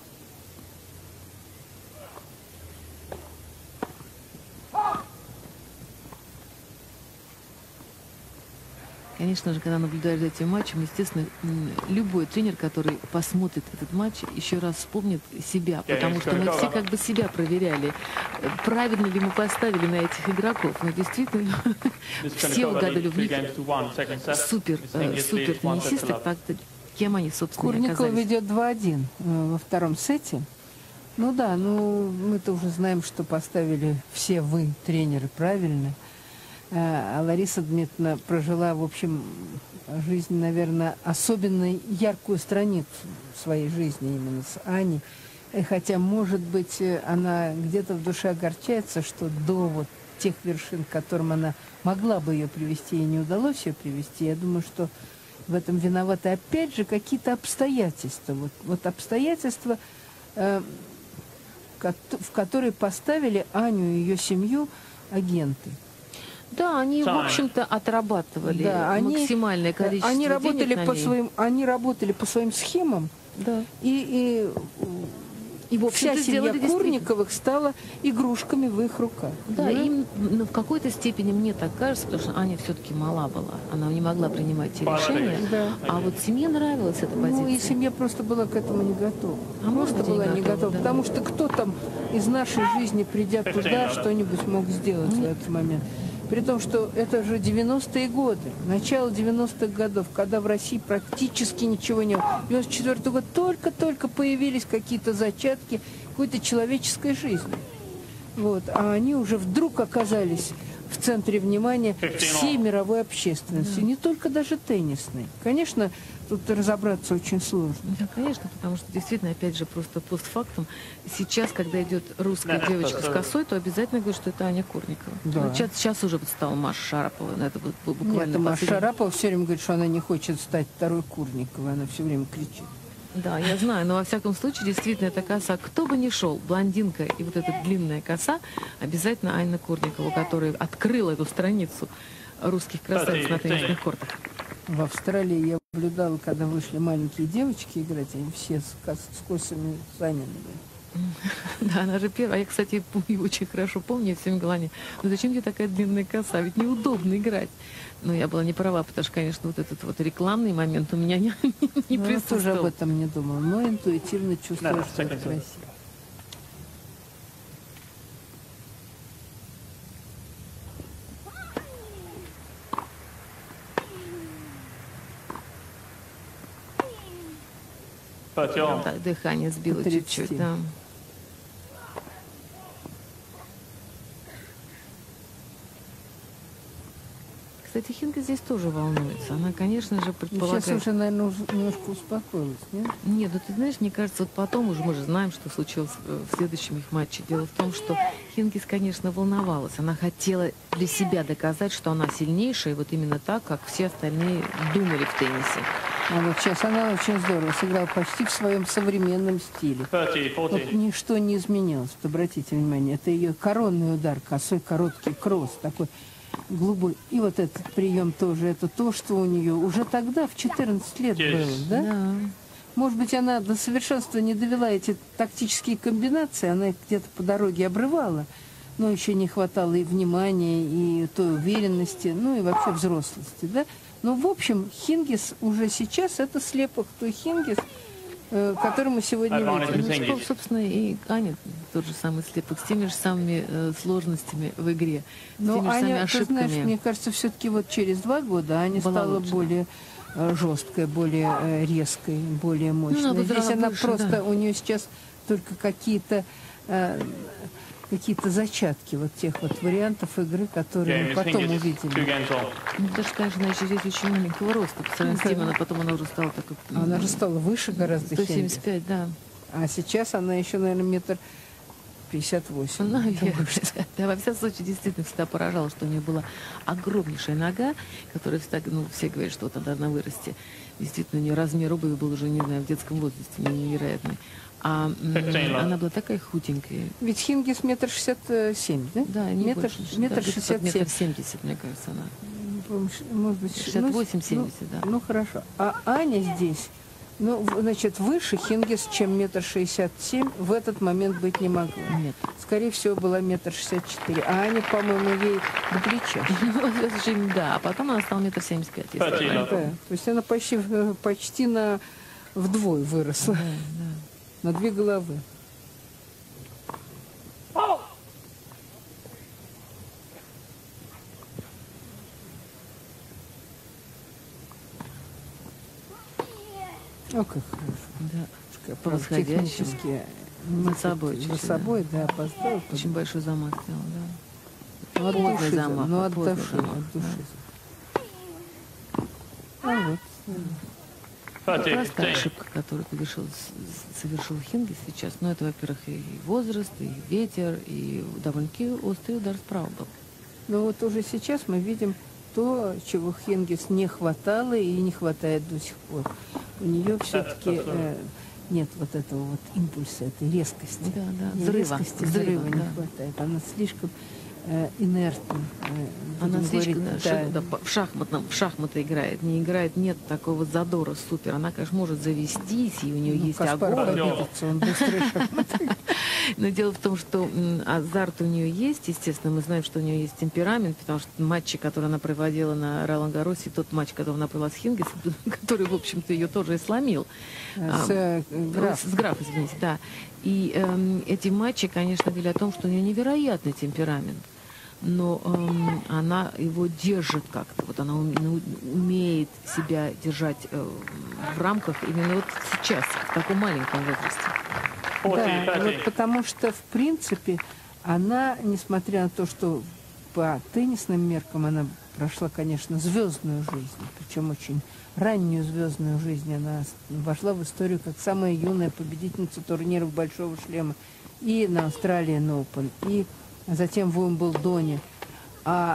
Конечно же, когда наблюдаешь за этим матчем, естественно, любой тренер, который посмотрит этот матч, еще раз вспомнит себя, потому что мы все как бы себя проверяли, правильно ли мы поставили на этих игроков. Но действительно, все угадали в них супер теннисисток, кем они, собственно, Курникова оказались. ведет 2-1 во втором сете. Ну да, мы-то уже знаем, что поставили все вы, тренеры, правильно. А Лариса Дмитриевна прожила, в общем, жизнь, наверное, особенно яркую страницу своей жизни именно с Аней. И хотя, может быть, она где-то в душе огорчается, что до вот тех вершин, к которым она могла бы ее привести, и не удалось ее привести, я думаю, что в этом виноваты опять же какие-то обстоятельства. Вот обстоятельства, в которые поставили Аню и ее семью агенты. Да, они, в общем-то, отрабатывали максимальное количество они работали денег на ней. Они работали по своим схемам, Да. И в вся общем-то, семья сделали Курниковых стала игрушками в их руках. Да, им в какой-то степени, мне так кажется, потому что Аня все-таки мала была, она не могла принимать те решения, Да. а вот семье нравилась эта позиция. Ну и семья просто была к этому не готова. Может быть, была не готова, да. потому что кто там из нашей жизни, придя туда, что-нибудь мог сделать в этот момент. При том, что это же 90-е годы, начало 90-х годов, когда в России практически ничего не было. 94-й год только-только появились какие-то зачатки какой-то человеческой жизни. Вот. А они уже вдруг оказались в центре внимания всей мировой общественности, не только даже теннисной. Конечно, тут разобраться очень сложно. Да, конечно, потому что действительно, опять же, просто постфактум, сейчас, когда идет русская девочка с косой, то обязательно говорят, что это Аня Курникова. Да. Ну, сейчас уже стала Маша Шарапова, но это буквально Нет, Маша последний... Шарапова все время говорит, что она не хочет стать второй Курниковой, она все время кричит. Да, я знаю, но во всяком случае, действительно, эта коса, кто бы ни шел, блондинка и вот эта длинная коса, обязательно Анна Курникова, которая открыла эту страницу русских красавиц на теннисных кортах. В Австралии я наблюдала, когда вышли маленькие девочки играть, они все с косами Саниной. Да, она же первая. Я, кстати, очень хорошо помню, я всем говорила, ну зачем тебе такая длинная коса? Ведь неудобно играть. Но я была не права, потому что, конечно, вот этот вот рекламный момент у меня не присутствовал. Я тоже об этом не думала, но интуитивно чувствую, что это красиво. Да, дыхание сбило чуть-чуть, да. Кстати, Хинка здесь тоже волнуется. Она, конечно же, предполагает... Сейчас уже, наверное, немножко успокоилась, нет? Нет, ну ты знаешь, мне кажется, вот потом уже мы же знаем, что случилось в следующем их матче. Дело в том, что Хингис, конечно, волновалась. Она хотела для себя доказать, что она сильнейшая, вот именно так, как все остальные думали в теннисе. А вот сейчас она очень здорово сыграла, почти в своем современном стиле. Вот ничто не изменилось, вот обратите внимание. Это ее коронный удар, косой, короткий кросс, такой глубокий. И вот этот прием тоже, это то, что у нее уже тогда, в 14 лет было, да? Да. Может быть, она до совершенства не довела эти тактические комбинации, она их где-то по дороге обрывала, но еще не хватало и внимания, и той уверенности, ну и вообще взрослости, да? Но, в общем, Хингис уже сейчас это слепок той Хингис, который мы сегодня видим. Ну, собственно, и Аня тот же самый слепок, с теми же самыми сложностями в игре, с Но теми же самыми Аня, ты ошибками. знаешь, мне кажется, все-таки вот через 2 года Аня Была стала лучше. более жесткой, более резкой, более мощной. Ну, Здесь она выше, просто, да. у нее сейчас только какие-то зачатки вот тех вот вариантов игры, которые мы потом увидели. Ну, даже, конечно, она еще здесь очень маленького роста по сравнению с тем, она потом она уже стала так как... Она же стала выше гораздо Хингис. 175, да. А сейчас она еще, наверное, 1,58 м. Наверное. Да, во всяком случае, действительно всегда поражала, что у нее была огромнейшая нога, которая всегда, ну, все говорят, что вот она должна вырасти. Действительно, у нее размер обуви был уже, не знаю, в детском возрасте невероятный. А она была такая худенькая. Ведь Хингис 1,67 м, да? Да, не метр, больше. метр Да, 67. 1,70 м, мне кажется, она. Может быть, 68-70, да. Ну, хорошо. А Аня здесь, ну, значит, выше Хингис, чем 1,67 м, в этот момент быть не могла. Нет. Скорее всего, была 1,64 м. А Аня, по-моему, ей до плеча. Да, а потом она стала 1,75 м. Да. То есть она почти вдвое выросла. Да. На 2 головы. О, как хорошо. Да. Как По восходящему. технически. За собой За чуть-чуть, собой, да, поставил. Очень большой замах сделал, да. Ну, от Поздний души, замах, ну, от поздний души, замах, от души. А вот. Простая ошибка, которую совершил Хингис сейчас. Но это, во-первых, и возраст, и ветер, и довольно-таки острый удар справа был. Но вот уже сейчас мы видим то, чего Хингис не хватало и не хватает до сих пор. У нее все-таки нет вот этого вот импульса, этой резкости. Да, И взрыва. резкости, взрыва не да. хватает. Она слишком инертна. Она будем слишком говорить, в шахматы играет, не играет, нет такого задора супер. Она, конечно, может завестись, и у нее есть Каспаров огонь. обидится, он быстрее шахматы. Но дело в том, что азарт у нее есть, естественно, мы знаем, что у нее есть темперамент, потому что матчи, которые она проводила на Ролан-Гарросе, тот матч, который она провела с Хингис, который, в общем-то, ее тоже и сломил. С Граф, извините, да. И эти матчи, конечно, говорили о том, что у нее невероятный темперамент. Но она его держит как-то. Вот она умеет себя держать в рамках именно вот сейчас, в таком маленьком возрасте. Да, вот потому что, в принципе, она, несмотря на то, что по теннисным меркам она прошла, конечно, звездную жизнь, причем очень раннюю звездную жизнь, она вошла в историю как самая юная победительница турниров «Большого шлема» и на Australian Open, и затем в Уимблдоне. А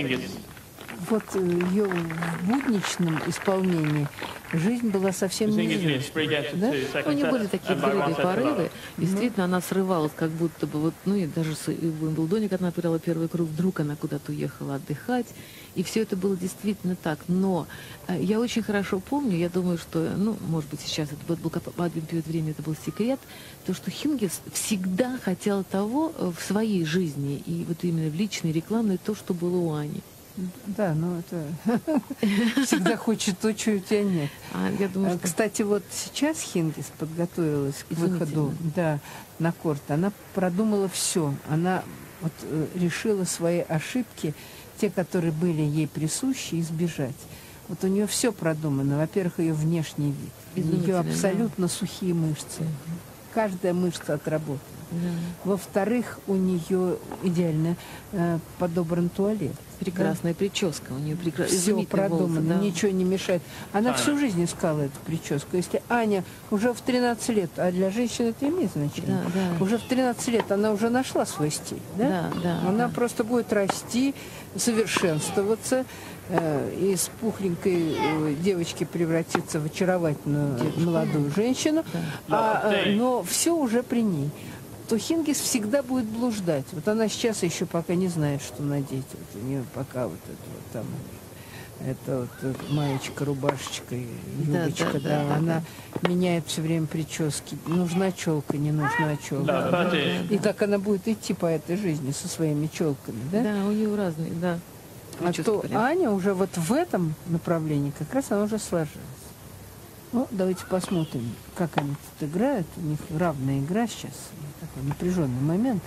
вот ее в будничном исполнении жизнь была совсем не звездной. Да? У нее были такие взрывы и порывы. Действительно, она срывалась, как будто бы, вот, ну и даже в Уимблдоне, когда она проиграла первый круг, вдруг она куда-то уехала отдыхать. И все это было действительно так. Но я очень хорошо помню, я думаю, что, ну, может быть, сейчас это был по один период времени, это был секрет, то, что Хингис всегда хотела того в своей жизни, и вот именно в личной, рекламной, то, что было у Ани. Да, но это всегда хочет то, чего у тебя нет. Я думаю, что... Кстати, вот сейчас Хингис подготовилась к выходу на корт. Она продумала все. Она вот решила свои ошибки, те, которые были ей присущи, избежать. Вот у нее все продумано. Во-первых, ее внешний вид. У нее абсолютно сухие мышцы. Каждая мышца отработана. Во-вторых, у нее идеально подобран туалет. Прекрасная прическа. У нее все продумано, волосы, да. Ничего не мешает. Она всю жизнь искала эту прическу. Если Аня уже в 13 лет, а для женщины это имеет значение, уже в 13 лет она уже нашла свой стиль. Она просто будет расти, совершенствоваться, из пухленькой девочки превратиться в очаровательную молодую женщину, но все уже при ней. То Хингис всегда будет блуждать. Вот она сейчас еще пока не знает, что надеть. Вот у нее пока вот это вот там, это вот маечка, рубашечка, юбочка, она меняет все время прически. Нужна челка, не нужна челка. И так она будет идти по этой жизни со своими челками, да? Да, у нее разные, да. А то Аня уже вот в этом направлении как раз она уже сложилась. Ну, давайте посмотрим, как они тут играют. У них равная игра сейчас. Такой напряженный момент.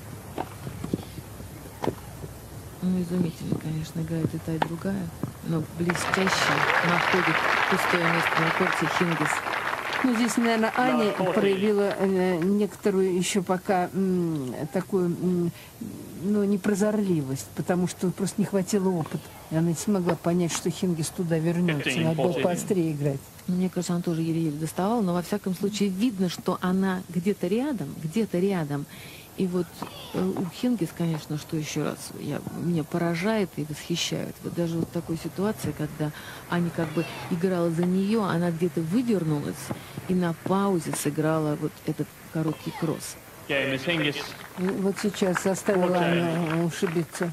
Ну, изумительно, конечно, играет и та, и другая. Но блестяще находит пустое место на корте Хингис. Ну, здесь, наверное, Аня проявила некоторую еще пока такую, ну, непрозорливость, потому что просто не хватило опыта. И она не смогла понять, что Хингис туда вернется. Надо было поострее играть. Мне кажется, она тоже еле-еле доставала, но во всяком случае видно, что она где-то рядом. И вот у Хингис, конечно, что еще раз меня поражает и восхищает. Вот даже вот такой ситуации, когда Аня как бы играла за нее, она где-то выдернулась и на паузе сыграла вот этот короткий кросс. Вот сейчас заставила Аню ушибиться.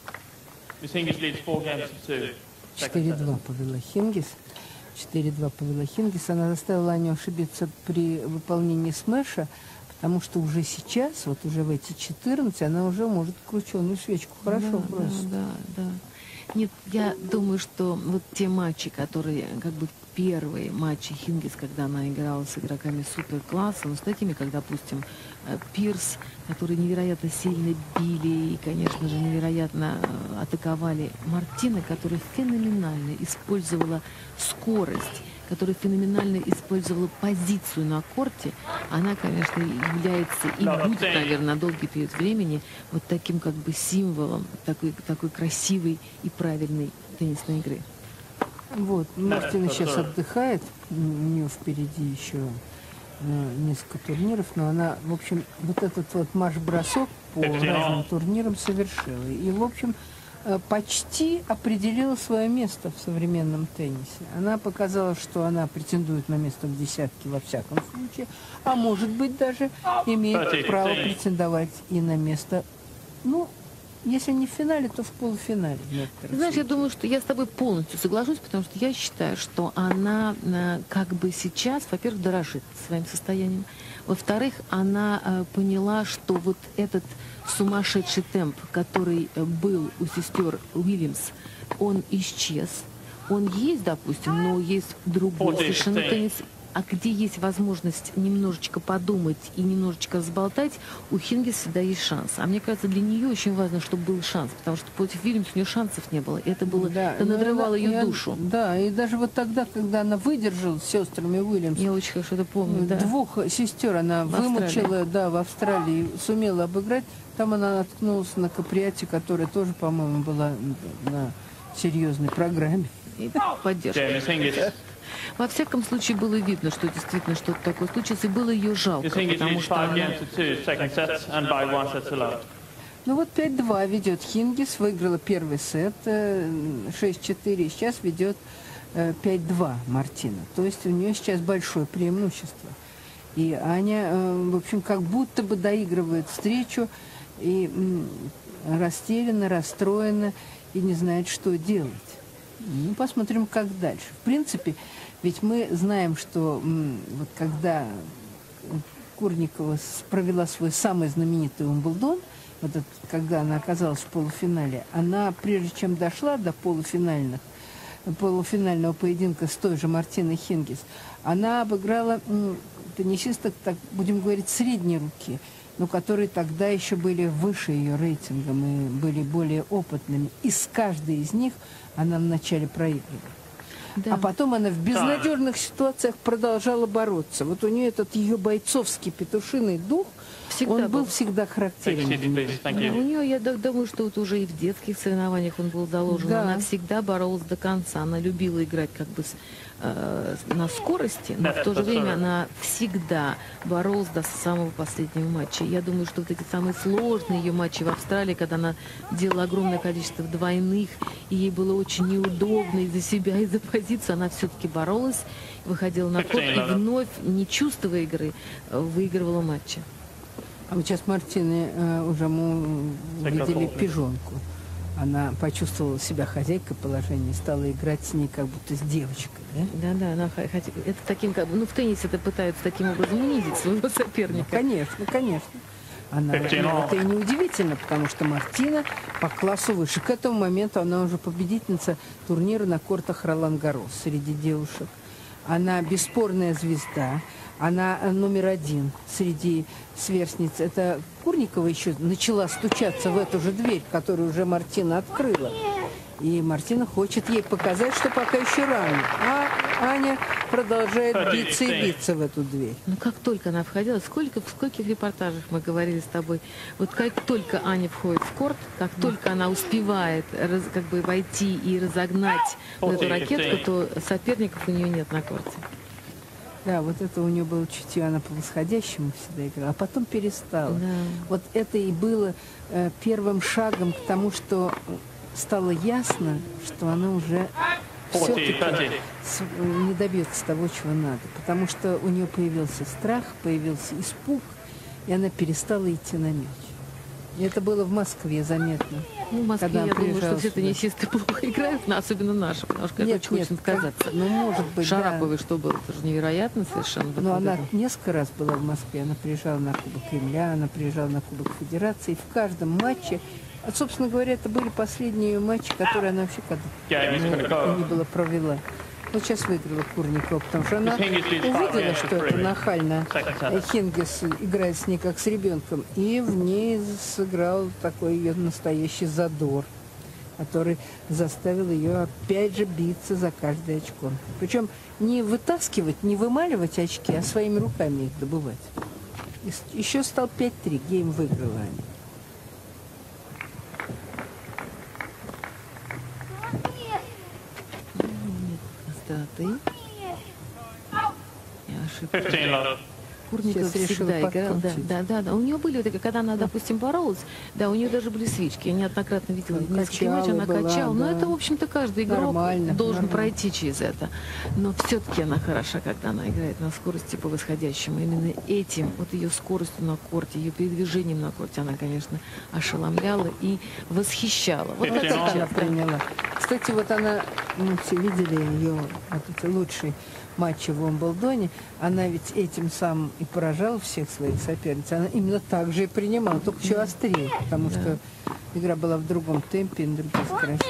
4-2 повела Хингис. 4-2 повела Хингис. Она заставила Аню ошибиться при выполнении смеша, потому что уже сейчас, вот уже в эти 14, она уже может крученую свечку хорошо бросить. Да. Нет, я думаю, что вот те матчи, которые как бы первые матчи Хингис, когда она играла с игроками суперкласса, ну, с такими, как, допустим, Пирс, которые невероятно сильно били и, конечно же, невероятно атаковали Мартина, которая феноменально использовала скорость, которая феноменально использовала позицию на корте, она, конечно, является и будет, наверное, на долгий период времени вот таким как бы символом такой красивой и правильной теннисной игры. Вот, Мартина сейчас отдыхает, у нее впереди еще несколько турниров, но она, в общем, вот этот вот марш-бросок по разным турнирам совершила. И, в общем, почти определила свое место в современном теннисе. Она показала, что она претендует на место в десятке во всяком случае, а может быть даже имеет право претендовать и на место, ну, если не в финале, то в полуфинале. Знаешь, я думаю, что я с тобой полностью соглашусь, потому что я считаю, что она как бы сейчас, во-первых, дорожит своим состоянием, во-вторых, она поняла, что вот этот сумасшедший темп, который был у сестер Уильямс, он исчез. Он есть, допустим, но есть другой совершенно теннис. А где есть возможность немножечко подумать и немножечко взболтать, у Хингис всегда есть шанс. А мне кажется, для нее очень важно, чтобы был шанс, потому что против Вильямс у нее шансов не было. Это было, да, это надрывало ее душу. Да, и даже вот тогда, когда она выдержала с сестрами Уильямс, я очень хорошо это помню, да. Двух сестер она вымучила, да, в Австралии, сумела обыграть. Там она наткнулась на Каприати, которая тоже, по-моему, была на серьезной программе. И поддержка. Во всяком случае, было видно, что действительно что-то такое случилось, и было ее жалко, потому что она... Ну вот 5-2 ведет Хингис, выиграла первый сет, 6-4, и сейчас ведет 5-2 Мартина. То есть у нее сейчас большое преимущество. И Аня, в общем, как будто бы доигрывает встречу, и растеряна, расстроена, и не знает, что делать. Ну, посмотрим, как дальше. В принципе, ведь мы знаем, что вот когда Курникова провела свой самый знаменитый Уимблдон, вот это, когда она оказалась в полуфинале, она, прежде чем дошла до полуфинального поединка с той же Мартиной Хингис, она обыграла теннисисток, так будем говорить, средней руки, но которые тогда еще были выше ее рейтингом и были более опытными. И с каждой из них она вначале проигрывала. Да. А потом она в безнадежных ситуациях продолжала бороться. Вот у нее этот ее бойцовский петушиный дух, он был всегда характерен. У нее, я думаю, что вот уже и в детских соревнованиях он был заложен. Да. Она всегда боролась до конца. Она любила играть как бы на скорости, но в то же время она всегда боролась до самого последнего матча. Я думаю, что вот эти самые сложные ее матчи в Австралии, когда она делала огромное количество двойных, и ей было очень неудобно из-за себя, из-за позиции, она все-таки боролась, выходила на корт и вновь, не чувствуя игры, выигрывала матчи. А вот сейчас Мартины уже мы видели пижонку. Она почувствовала себя хозяйкой положения и стала играть с ней как будто с девочкой. Да, да, она это таким, как бы, ну в теннисе это пытаются таким образом унизить своего соперника. Ну, конечно, конечно. Это и неудивительно, потому что Мартина по классу выше. К этому моменту она уже победительница турнира на кортах Ролан-Гаррос среди девушек. Она бесспорная звезда. Она номер один среди сверстниц. Это Курникова еще начала стучаться в эту же дверь, которую уже Мартина открыла. И Мартина хочет ей показать, что пока еще рано. А Аня продолжает биться и биться в эту дверь. Ну, как только она входила, в скольких репортажах мы говорили с тобой, вот как только Аня входит в корт, как только она успевает как бы войти и разогнать эту ракетку, то соперников у нее нет на корте. Да, вот это у нее было чутье, она по восходящему всегда играла, а потом перестала. Да. Вот это и было первым шагом к тому, что стало ясно, что она уже все-таки не добьется того, чего надо. Потому что у нее появился страх, появился испуг, и она перестала идти на мяч. И это было в Москве заметно. Ну, в Москве, я думаю, что все теннисисты плохо играют, но особенно наши, потому что это очень хочется отказаться. Ну, может быть, Шараповой, что было, это же невероятно совершенно. Но она несколько раз была в Москве, она приезжала на Кубок Кремля, она приезжала на Кубок Федерации, и в каждом матче, собственно говоря, это были последние матчи, которые она вообще когда не была провела. Вот сейчас выиграла Курникова, потому что она увидела, что это нахально. Хингис играет с ней как с ребенком. И в ней сыграл такой ее настоящий задор, который заставил ее опять же биться за каждое очко. Причем не вытаскивать, не вымаливать очки, а своими руками их добывать. И еще стал 5-3. Гейм выиграла Аня. Ты? Я ошибка. Курникова Сейчас решила всегда играл. подкрутить. Да. У нее были, вот, когда она, допустим, боролась, да, у нее даже были свечки. Я неоднократно видела Ну, несколько матчей, она качала была, качала. Но да. это, в общем-то, каждый игрок Нормально, должен нормально. пройти через это. Но все-таки она хороша, когда она играет на скорости по восходящему. Именно этим, вот ее скоростью на корте, ее передвижением на корте, она, конечно, ошеломляла и восхищала. Вот Вот это это она сейчас, да. приняла. Кстати, вот она, мы все видели ее, вот эти лучшие матчи в Уимблдоне, она ведь этим самым и поражала всех своих соперниц. Она именно так же и принимала, только еще острее, потому что игра была в другом темпе и на другой скорости.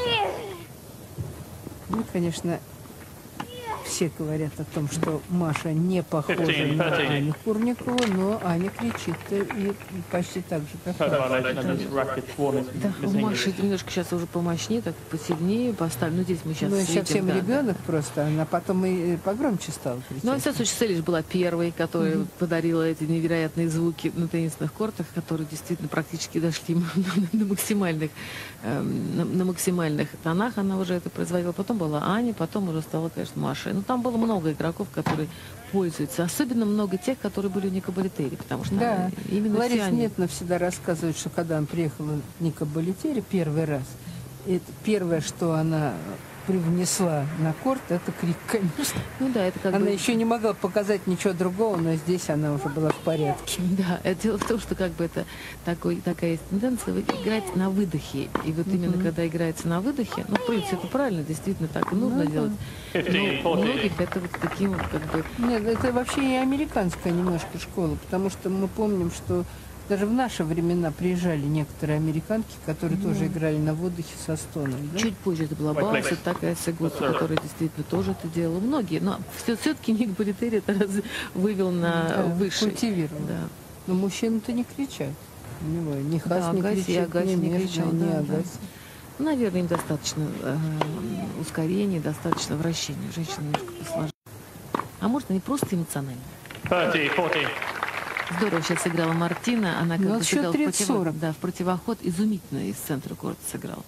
Ну, конечно, все говорят о том, что Маша не похожа на Аню Курникову, но Аня кричит и почти так же, как Аня. Да, у Маши немножко сейчас уже помощнее, так посильнее поставлю. Ну, здесь мы сейчас Ну, видим, совсем да, ребенок просто, она потом и погромче стала кричать. Ну, во всяком случае, Селиш была первой, которая подарила эти невероятные звуки на теннисных кортах, которые действительно практически дошли на максимальных тонах. Она уже это производила. Потом была Аня, потом уже стала, конечно, Маша. Ну, там было много игроков, которые пользуются. Особенно много тех, которые были у Ника Болетери, потому что Да, именно все Лариса они... Нетна всегда рассказывает, что когда она приехала Ника Болетери первый раз, это первое, что она привнесла на корт, это крик, конечно. Ну да, это как Она бы... еще не могла показать ничего другого, но здесь она уже была в порядке. Да, это дело в том, что как бы это такая есть тенденция играть на выдохе. И вот именно когда играется на выдохе, ну, в принципе, это правильно, действительно так и нужно делать. Но у многих это вот таким вот как бы... Нет, это вообще и американская немножко школа, потому что мы помним, что даже в наши времена приезжали некоторые американки, которые тоже играли на выдохе со стоном. Да? Чуть позже это была Балс, это такая Сегуса, которая действительно тоже это делала. Многие, но все-таки Ник Болетери это вывел на высший. Культивировал. Да. Но мужчины-то не кричат. У него ни Хас Да, не Агаси, кричит, Агаси ни не Межда, кричал, ни да, Агаси. да. Наверное, им достаточно ускорения, достаточно вращения. Женщины немножко посложнее. А может, они просто эмоциональны. 30-40. Здорово сейчас сыграла Мартина. Она как Ну, бы вот сыграла счет 30-40. в противоход. Изумительно из центра корта сыграла.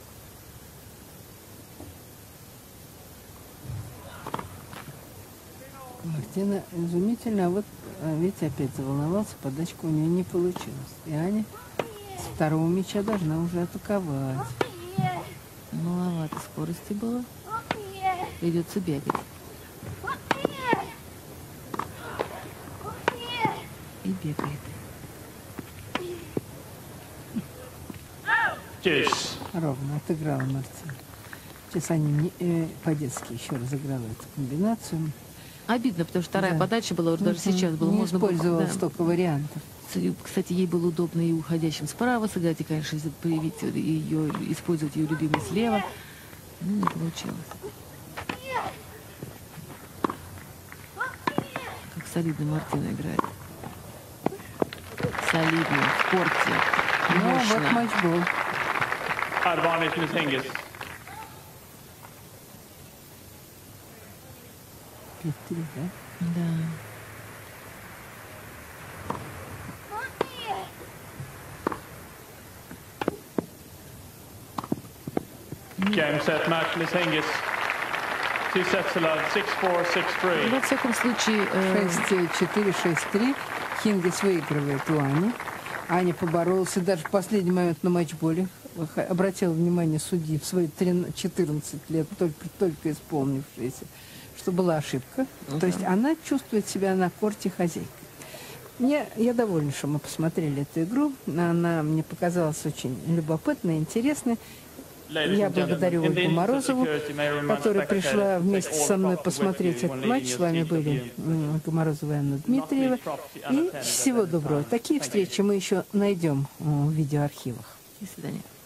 Мартина изумительно, а вот видите, опять заволновался, подачка у нее не получилась. И Аня с второго мяча должна уже атаковать. Маловато скорости было. Придется бегать. И бегает. Deuce. Ровно отыграла Мартина. Сейчас они по-детски еще разыграла эту комбинацию. Обидно, потому что вторая Да. подача была уже даже сейчас было. Не Можно было, использовала да. столько вариантов. Кстати, ей было удобно и уходящим справа сыграть, и, конечно, проявить ее, использовать ее любимый слева. Ну, не получилось. Как солидно Мартина играет. Солидно, в корте, Ну, вот мощно. матчбол. Advantage Miss Hingis. 5-3, да? Да. Game set match Miss Hingis. 2 sets allowed. 6-4, 6-3. Во всяком случае, 6-4, 6-3. Хингис выигрывает у Ани. Аня поборолась и даже в последний момент на матчболе обратила внимание судьи в свои 14 лет, только исполнившиеся, что была ошибка. То есть она чувствует себя на корте хозяйкой. Я довольна, что мы посмотрели эту игру. Она мне показалась очень любопытной, интересной. Я благодарю Ольгу Морозову, которая пришла вместе со мной посмотреть этот матч. С вами были Ольга Морозова и Анна Дмитриева. И всего доброго. Такие встречи мы еще найдем в видеоархивах. до свидания.